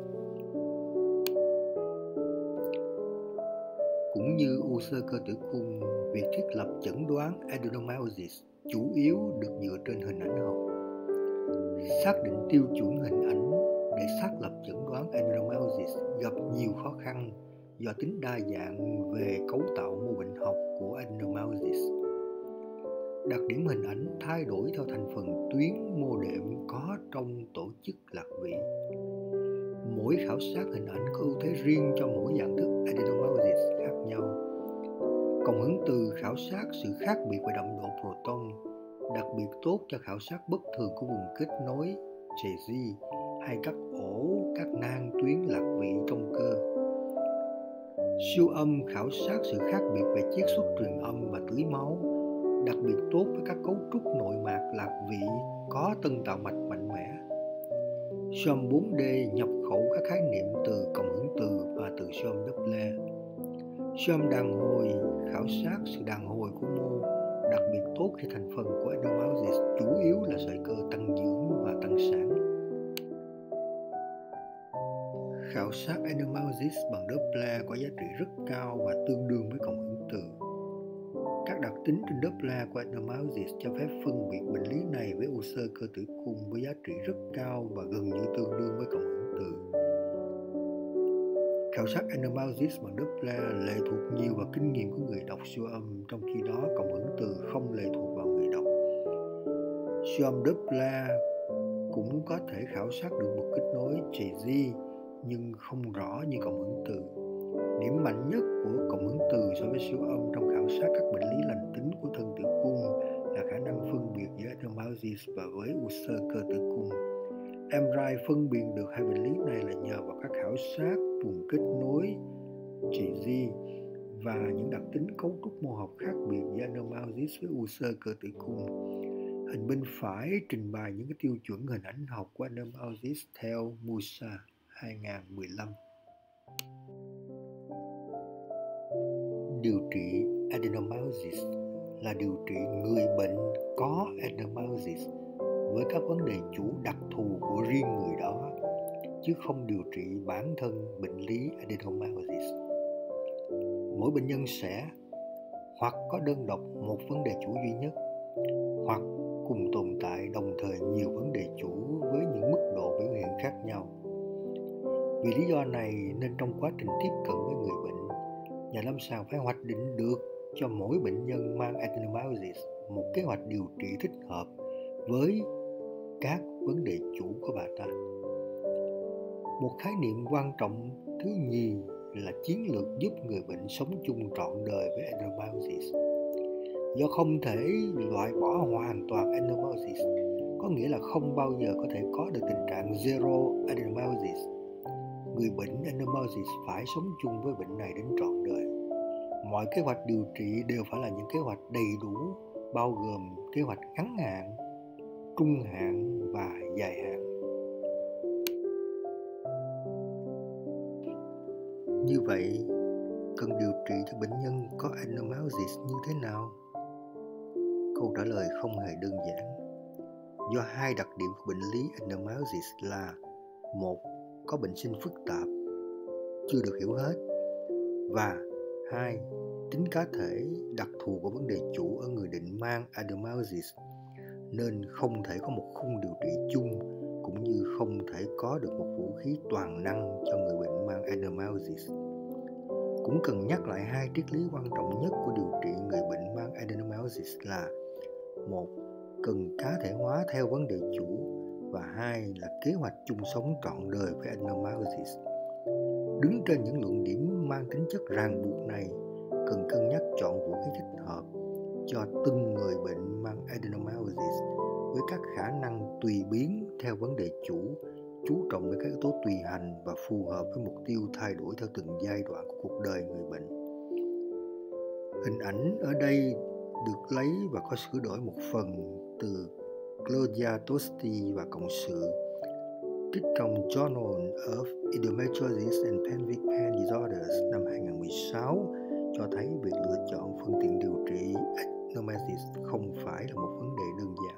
Cũng như u xơ cơ tử cung, việc thiết lập chẩn đoán adenomyosis chủ yếu được dựa trên hình ảnh học. Xác định tiêu chuẩn hình ảnh để xác lập chẩn đoán adenomyosis gặp nhiều khó khăn do tính đa dạng về cấu tạo mô bệnh học của adenomyosis. Đặc điểm hình ảnh thay đổi theo thành phần tuyến mô đệm có trong tổ chức lạc vị. Mỗi khảo sát hình ảnh có ưu thế riêng cho mỗi dạng thức adenomyosis khác nhau. Cộng hưởng từ khảo sát sự khác biệt về đậm độ proton, đặc biệt tốt cho khảo sát bất thường của vùng kết nối J-Z hay các ổ, các nang tuyến lạc vị trong cơ. Siêu âm khảo sát sự khác biệt về chiết xuất truyền âm và tưới máu, đặc biệt tốt với các cấu trúc nội mạc lạc vị có tân tạo mạch mạnh mẽ. Siêu âm bốn D nhập khẩu các khái niệm từ cộng hưởng từ và từ siêu âm Doppler. Siêu âm đàn hồi khảo sát sự đàn hồi của mô, đặc biệt tốt khi thành phần của adenomyosis chủ yếu là sợi cơ tăng dưỡng và tăng sản. Khảo sát adenomyosis bằng Doppler có giá trị rất cao và tương đương với cộng hưởng từ. Các đặc tính trên Doppler của adenomyosis cho phép phân biệt bệnh lý này với u xơ cơ tử cung với giá trị rất cao và gần như tương đương với cộng hưởng từ. Khảo sát adenomyosis bằng Doppler lệ thuộc nhiều vào kinh nghiệm của người đọc siêu âm, trong khi đó cộng hưởng từ không lệ thuộc vào người đọc. Siêu âm Doppler cũng có thể khảo sát được một kết nối J-Z nhưng không rõ như cộng hưởng từ. Điểm mạnh nhất của cộng hưởng từ so với siêu âm trong khảo sát các bệnh lý lành tính của thân tử cung là khả năng phân biệt giữa adenomyosis và với u xơ cơ tử cung. em rờ i phân biệt được hai bệnh lý này là nhờ vào các khảo sát vùng kết nối J-Z và những đặc tính cấu trúc mô học khác biệt giữa adenomyosis với u xơ cơ tử cung. Hình bên phải trình bày những cái tiêu chuẩn hình ảnh học của adenomyosis theo Musa hai không một lăm. Điều trị adenomyosis là điều trị người bệnh có adenomyosis với các vấn đề chủ đặc thù của riêng người đó, chứ không điều trị bản thân bệnh lý adenomyosis. Mỗi bệnh nhân sẽ hoặc có đơn độc một vấn đề chủ duy nhất, hoặc cùng tồn tại đồng thời nhiều vấn đề chủ với những mức độ biểu hiện khác nhau. Vì lý do này nên trong quá trình tiếp cận với người bệnh, nhà lâm sàng phải hoạch định được cho mỗi bệnh nhân mang adenomyosis một kế hoạch điều trị thích hợp với các vấn đề chủ của bà ta. Một khái niệm quan trọng thứ nhì là chiến lược giúp người bệnh sống chung trọn đời với adenomyosis. Do không thể loại bỏ hoàn toàn adenomyosis, có nghĩa là không bao giờ có thể có được tình trạng zero adenomyosis, người bệnh adenomyosis phải sống chung với bệnh này đến trọn đời. Mọi kế hoạch điều trị đều phải là những kế hoạch đầy đủ, bao gồm kế hoạch ngắn hạn, trung hạn và dài hạn. Như vậy, cần điều trị cho bệnh nhân có adenomyosis như thế nào? Câu trả lời không hề đơn giản. Do hai đặc điểm của bệnh lý adenomyosis là: một, có bệnh sinh phức tạp, chưa được hiểu hết, và hai, tính cá thể đặc thù của vấn đề chủ ở người định mang adenomyosis, nên không thể có một khung điều trị chung, cũng như không thể có được một vũ khí toàn năng cho người bệnh mang adenomyosis. Cũng cần nhắc lại hai triết lý quan trọng nhất của điều trị người bệnh mang adenomyosis là: một, cần cá thể hóa theo vấn đề chủ, và hai là kế hoạch chung sống trọn đời với adenomyosis. Đứng trên những luận điểm mang tính chất ràng buộc này, cần cân nhắc chọn vũ khí thích hợp cho từng người bệnh mang adenomyosis với các khả năng tùy biến theo vấn đề chủ, chú trọng với các yếu tố tùy hành và phù hợp với mục tiêu thay đổi theo từng giai đoạn của cuộc đời người bệnh. Hình ảnh ở đây được lấy và có sửa đổi một phần từ Claudia Tosti và cộng sự, trích trong Journal of Endometriosis and Pelvic Pain Disorders năm hai không một sáu, cho thấy việc lựa chọn phương tiện điều trị adenomyosis không phải là một vấn đề đơn giản.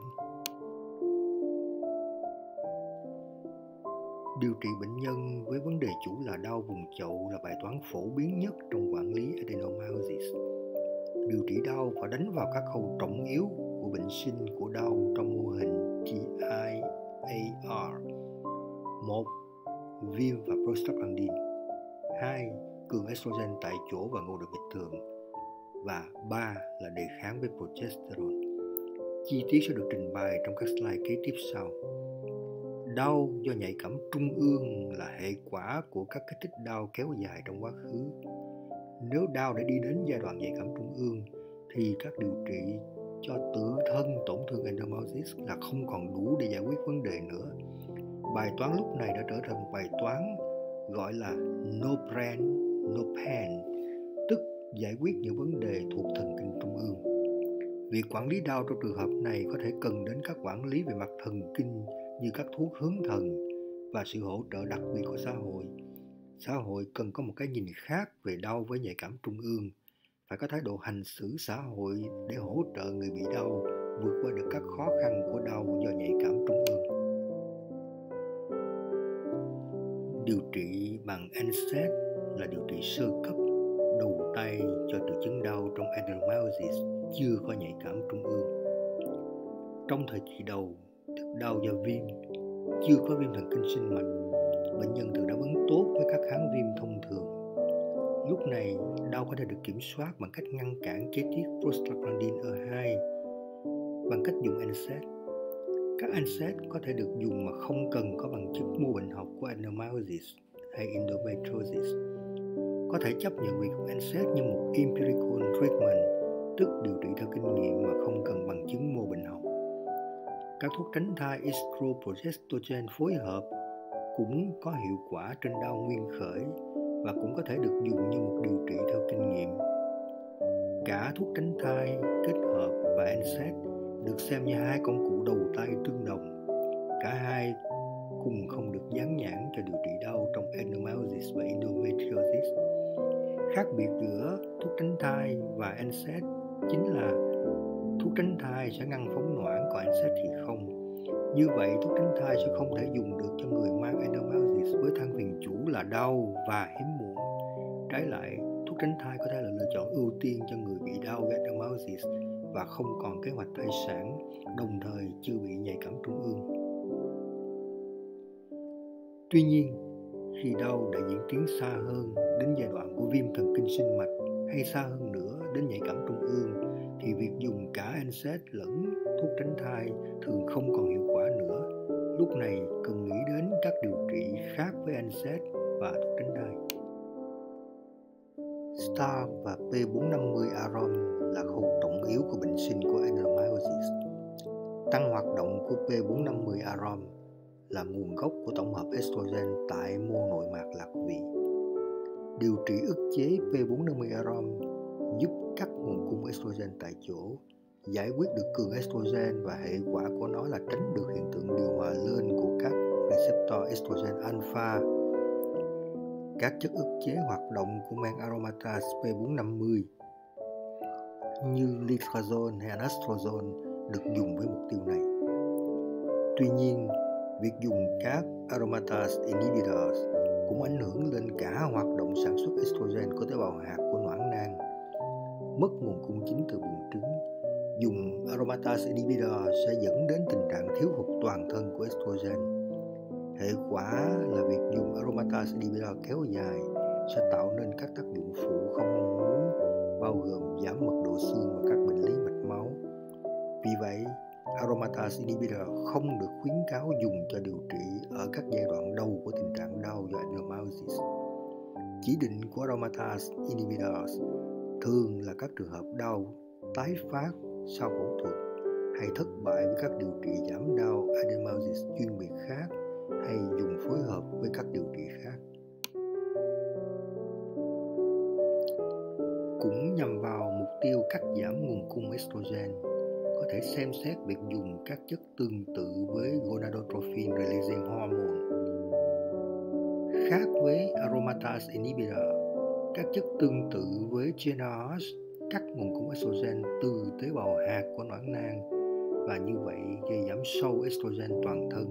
Điều trị bệnh nhân với vấn đề chủ là đau vùng chậu là bài toán phổ biến nhất trong quản lý adenomyosis. Điều trị đau và đánh vào các khâu trọng yếu của bệnh sinh của đau trong mô hình T I A R. một. Viêm và prostaglandin. hai. Cường estrogen tại chỗ và ngộ độc bình thường. Và ba là đề kháng với progesterone. Chi tiết sẽ được trình bày trong các slide kế tiếp sau. Đau do nhạy cảm trung ương là hệ quả của các kích thích đau kéo dài trong quá khứ. Nếu đau đã đi đến giai đoạn nhạy cảm trung ương thì các điều trị cho tự thân tổn thương adenomyosis là không còn đủ để giải quyết vấn đề nữa. Bài toán lúc này đã trở thành một bài toán gọi là no brain, no pain, tức giải quyết những vấn đề thuộc thần kinh trung ương. Việc quản lý đau trong trường hợp này có thể cần đến các quản lý về mặt thần kinh như các thuốc hướng thần và sự hỗ trợ đặc biệt của xã hội. Xã hội cần có một cái nhìn khác về đau với nhạy cảm trung ương, phải có thái độ hành xử xã hội để hỗ trợ người bị đau vượt qua được các khó khăn của đau do nhạy cảm trung ương. Điều trị bằng en SAID là điều trị sơ cấp đầu tay cho triệu chứng đau trong adenomyosis chưa có nhạy cảm trung ương. Trong thời kỳ đầu, tức đau do viêm, chưa có viêm thần kinh sinh mạch, bệnh nhân thường đáp ứng tốt với các kháng viêm thông thường. Lúc này, đau có thể được kiểm soát bằng cách ngăn cản chế tiết prostaglandin E hai bằng cách dùng en SAID. Các en SAID có thể được dùng mà không cần có bằng chứng mô bệnh học của adenomyosis hay endometriosis. Có thể chấp nhận việc en SAID như một empirical treatment, tức điều trị theo kinh nghiệm mà không cần bằng chứng mô bệnh học. Các thuốc tránh thai estroprogestogen phối hợp cũng có hiệu quả trên đau nguyên khởi và cũng có thể được dùng như một điều trị theo kinh nghiệm. Cả thuốc tránh thai, kết hợp và en SAID được xem như hai công cụ đầu tay tương đồng. Cả hai cùng không được dán nhãn cho điều trị đau trong adenomyosis và endometriosis. Khác biệt giữa thuốc tránh thai và en SAID chính là thuốc tránh thai sẽ ngăn phóng noãn, còn en SAID thì không. Như vậy, thuốc tránh thai sẽ không thể dùng được cho người mang adenomyosis với than phiền chủ là đau và hiếm muộn. Trái lại, thuốc tránh thai có thể là lựa chọn ưu tiên cho người bị đau với adenomyosis và không còn kế hoạch thai sản, đồng thời chưa bị nhạy cảm trung ương. Tuy nhiên, khi đau đã diễn tiến xa hơn đến giai đoạn của viêm thần kinh sinh mạch hay xa hơn nữa đến nhạy cảm trung ương thì việc dùng cả en xết lẫn thuốc tránh thai thường không còn hiệu quả nữa. Lúc này cần nghĩ đến các điều trị khác với en xết và thuốc tránh thai. Stark và P bốn năm mươi arom là khâu trọng yếu của bệnh sinh của adenomyosis. Tăng hoạt động của P bốn năm mươi arom là nguồn gốc của tổng hợp estrogen tại mô nội mạc lạc vị. Điều trị ức chế P bốn năm mươi arom giúp cắt nguồn cung estrogen tại chỗ, giải quyết được cường estrogen và hệ quả của nó là tránh được hiện tượng điều hòa lên của các receptor estrogen alpha. Các chất ức chế hoạt động của men aromatase P bốn năm mươi như letrozole hay anastrozole được dùng với mục tiêu này. Tuy nhiên, việc dùng các aromatase inhibitors cũng ảnh hưởng lên cả hoạt động sản xuất estrogen của tế bào hạt của noãn nang. Mất nguồn cung chính từ buồng trứng, dùng aromatase inhibitor sẽ dẫn đến tình trạng thiếu hụt toàn thân của estrogen. Hệ quả là việc dùng aromatase inhibitor kéo dài sẽ tạo nên các tác dụng phụ không mong muốn, bao gồm giảm mật độ xương và các bệnh lý mạch máu. Vì vậy, aromatase inhibitor không được khuyến cáo dùng cho điều trị ở các giai đoạn đầu của tình trạng đau do adenomyosis. Chỉ định của aromatase inhibitors thường là các trường hợp đau tái phát sau phẫu thuật hay thất bại với các điều trị giảm đau adenomyosis chuyên biệt khác hay dùng phối hợp với các điều trị khác. Cũng nhằm vào mục tiêu cắt giảm nguồn cung estrogen, có thể xem xét việc dùng các chất tương tự với gonadotropin releasing hormone. Khác với aromatase inhibitor, các chất tương tự với G n R H cắt nguồn cung estrogen từ tế bào hạt của noãn nang và như vậy gây giảm sâu estrogen toàn thân.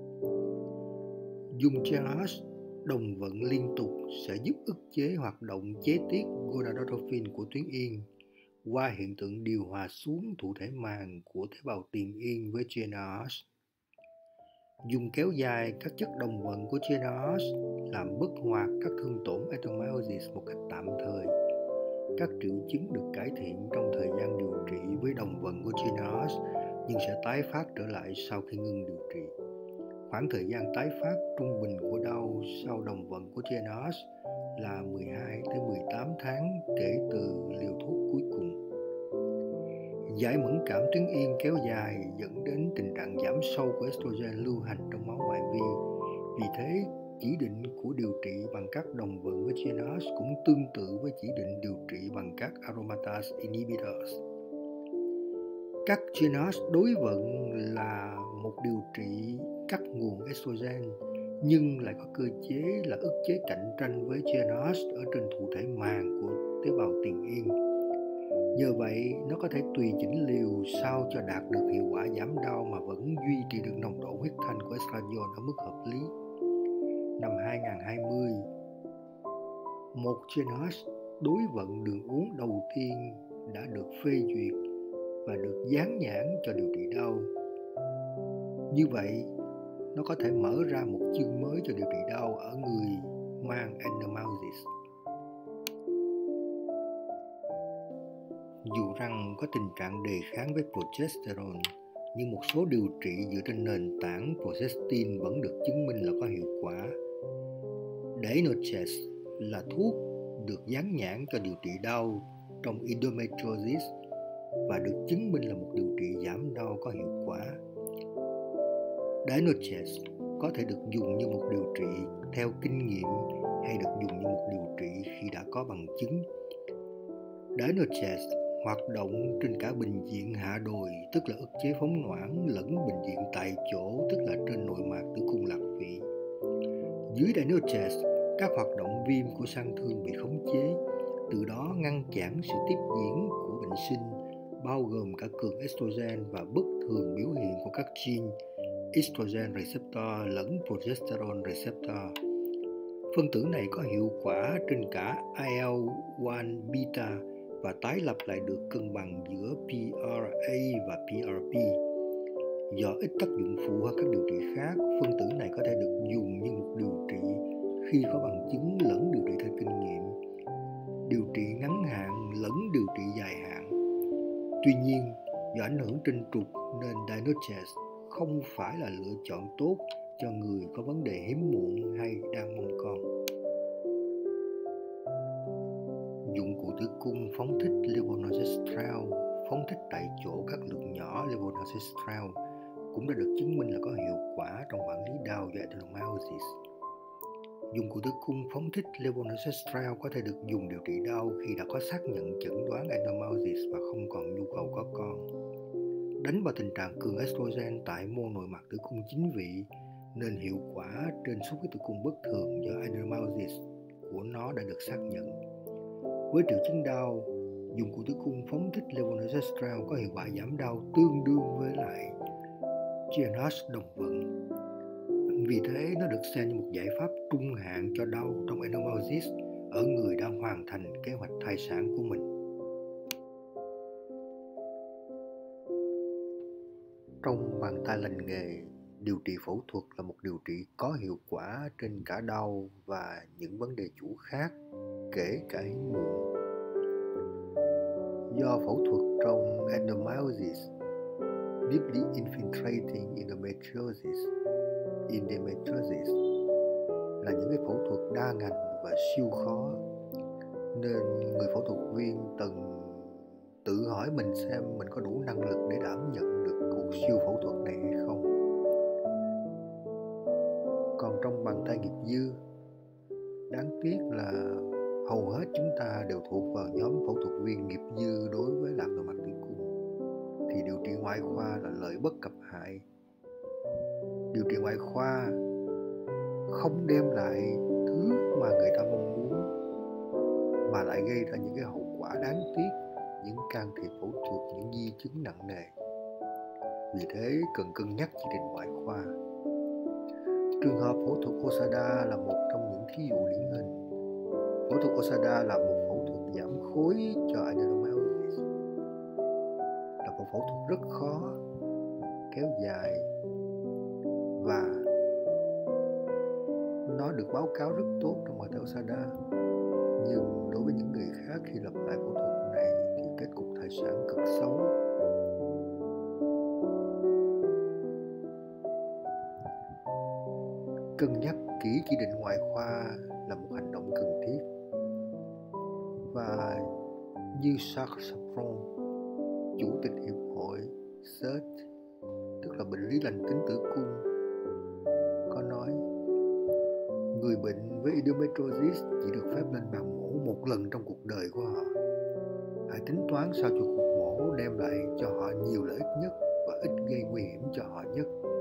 Dùng G n R H đồng vận liên tục sẽ giúp ức chế hoạt động chế tiết gonadotropin của tuyến yên qua hiện tượng điều hòa xuống thụ thể màng của tế bào tiền yên với G n R H. Dùng kéo dài các chất đồng vận của G n R H làm bất hoạt các thương tổn adenomyosis một cách tạm thời. Các triệu chứng được cải thiện trong thời gian điều trị với đồng vận của G n R H nhưng sẽ tái phát trở lại sau khi ngưng điều trị. Khoảng thời gian tái phát trung bình của đau sau đồng vận của G n R H là mười hai đến mười tám tháng kể từ liều thuốc cuối cùng. Giải mẫn cảm tuyến yên kéo dài dẫn đến tình trạng giảm sâu của estrogen lưu hành trong máu ngoại vi. Vì thế, chỉ định của điều trị bằng các đồng vận với G n R H cũng tương tự với chỉ định điều trị bằng các aromatase inhibitors. Các G n R H đối vận là một điều trị cắt nguồn estrogen nhưng lại có cơ chế là ức chế cạnh tranh với G n R H ở trên thụ thể màng của tế bào tiền yên. Nhờ vậy, nó có thể tùy chỉnh liều sao cho đạt được hiệu quả giảm đau mà vẫn duy trì được nồng độ huyết thanh của estradiol ở mức hợp lý. Năm hai không hai không, một G n R H đối vận đường uống đầu tiên đã được phê duyệt và được dán nhãn cho điều trị đau. Như vậy, nó có thể mở ra một chương mới cho điều trị đau ở người mang adenomyosis. Dù rằng có tình trạng đề kháng với progesterone, nhưng một số điều trị dựa trên nền tảng progestin vẫn được chứng minh là có hiệu quả. Deinoches là thuốc được dán nhãn cho điều trị đau trong endometriosis và được chứng minh là một điều trị giảm đau có hiệu quả. Deinoches có thể được dùng như một điều trị theo kinh nghiệm hay được dùng như một điều trị khi đã có bằng chứng. Deinoches hoạt động trên cả bệnh viện hạ đồi, tức là ức chế phóng noãn, lẫn bệnh viện tại chỗ, tức là trên nội mạc tử cung lạc vị. Dưới Deinoches, các hoạt động viêm của sang thương bị khống chế, từ đó ngăn cản sự tiếp diễn của bệnh sinh, bao gồm cả cường estrogen và bất thường biểu hiện của các gene estrogen receptor lẫn progesterone receptor. Phân tử này có hiệu quả trên cả I L một beta và tái lập lại được cân bằng giữa P R A và P R P. Do ít tác dụng phụ hơn các điều trị khác, phân tử này có thể được dùng như một điều trị khi có bằng chứng lẫn điều trị theo kinh nghiệm. Điều trị ngắn hạn lẫn điều trị dài hạn. Tuy nhiên, do ảnh hưởng trên trục nên Dinoches không phải là lựa chọn tốt cho người có vấn đề hiếm muộn hay đang mong con. Dụng cụ tử cung phóng thích levonorgestrel, phóng thích tại chỗ các lượng nhỏ levonorgestrel cũng đã được chứng minh là có hiệu quả trong quản lý đau do adenomyosis. Dụng cụ tử cung phóng thích levonorgestrel có thể được dùng điều trị đau khi đã có xác nhận chẩn đoán adenomyosis và không còn nhu cầu có con. Đánh vào tình trạng cường estrogen tại mô nội mạc tử cung chính vị nên hiệu quả trên xuất huyết tử cung bất thường do adenomyosis của nó đã được xác nhận. Với triệu chứng đau, dụng cụ tử cung phóng thích levonorgestrel có hiệu quả giảm đau tương đương với lại giê en hát đồng vận. Vì thế, nó được xem như một giải pháp trung hạn cho đau trong adenomyosis ở người đang hoàn thành kế hoạch thai sản của mình. Trong bàn tay lành nghề, điều trị phẫu thuật là một điều trị có hiệu quả trên cả đau và những vấn đề chủ khác, kể cả hiếm muộn. Do phẫu thuật trong adenomyosis, deeply infiltrating endometriosis, endometriosis là những cái phẫu thuật đa ngành và siêu khó, nên người phẫu thuật viên từng tự hỏi mình xem mình có đủ năng lực để đảm nhận được cuộc siêu phẫu thuật này hay không. Còn trong bàn tay nghiệp dư, đáng tiếc là hầu hết chúng ta đều thuộc vào nhóm phẫu thuật viên nghiệp dư đối với lạc nội mạc tử cung, thì điều trị ngoại khoa là lợi bất cập hại. Điều trị ngoại khoa không đem lại thứ mà người ta mong muốn, mà lại gây ra những cái hậu quả đáng tiếc, những can thiệp phẫu thuật, những di chứng nặng nề. Vì thế cần cân nhắc chỉ định ngoại khoa. Trường hợp phẫu thuật Osada là một trong những thí dụ điển hình. Phẫu thuật Osada là một phẫu thuật giảm khối cho adenomyosis, là một phẫu thuật rất khó, kéo dài và nó được báo cáo rất tốt trong bàn tay Osada. Nhưng đối với những người khác khi lặp lại phẫu thuật này thì kết cục thai sản cực xấu. Cân nhắc kỹ chỉ định ngoại khoa là một hành động cần thiết. Và như Jacques Sapron, chủ tịch hiệp hội ét e tê, tức là bệnh lý lành tính tử cung, có nói người bệnh với endometriosis chỉ được phép lên bàn mổ một lần trong cuộc đời của họ. Hãy tính toán sao cho cuộc mổ đem lại cho họ nhiều lợi ích nhất và ít gây nguy hiểm cho họ nhất.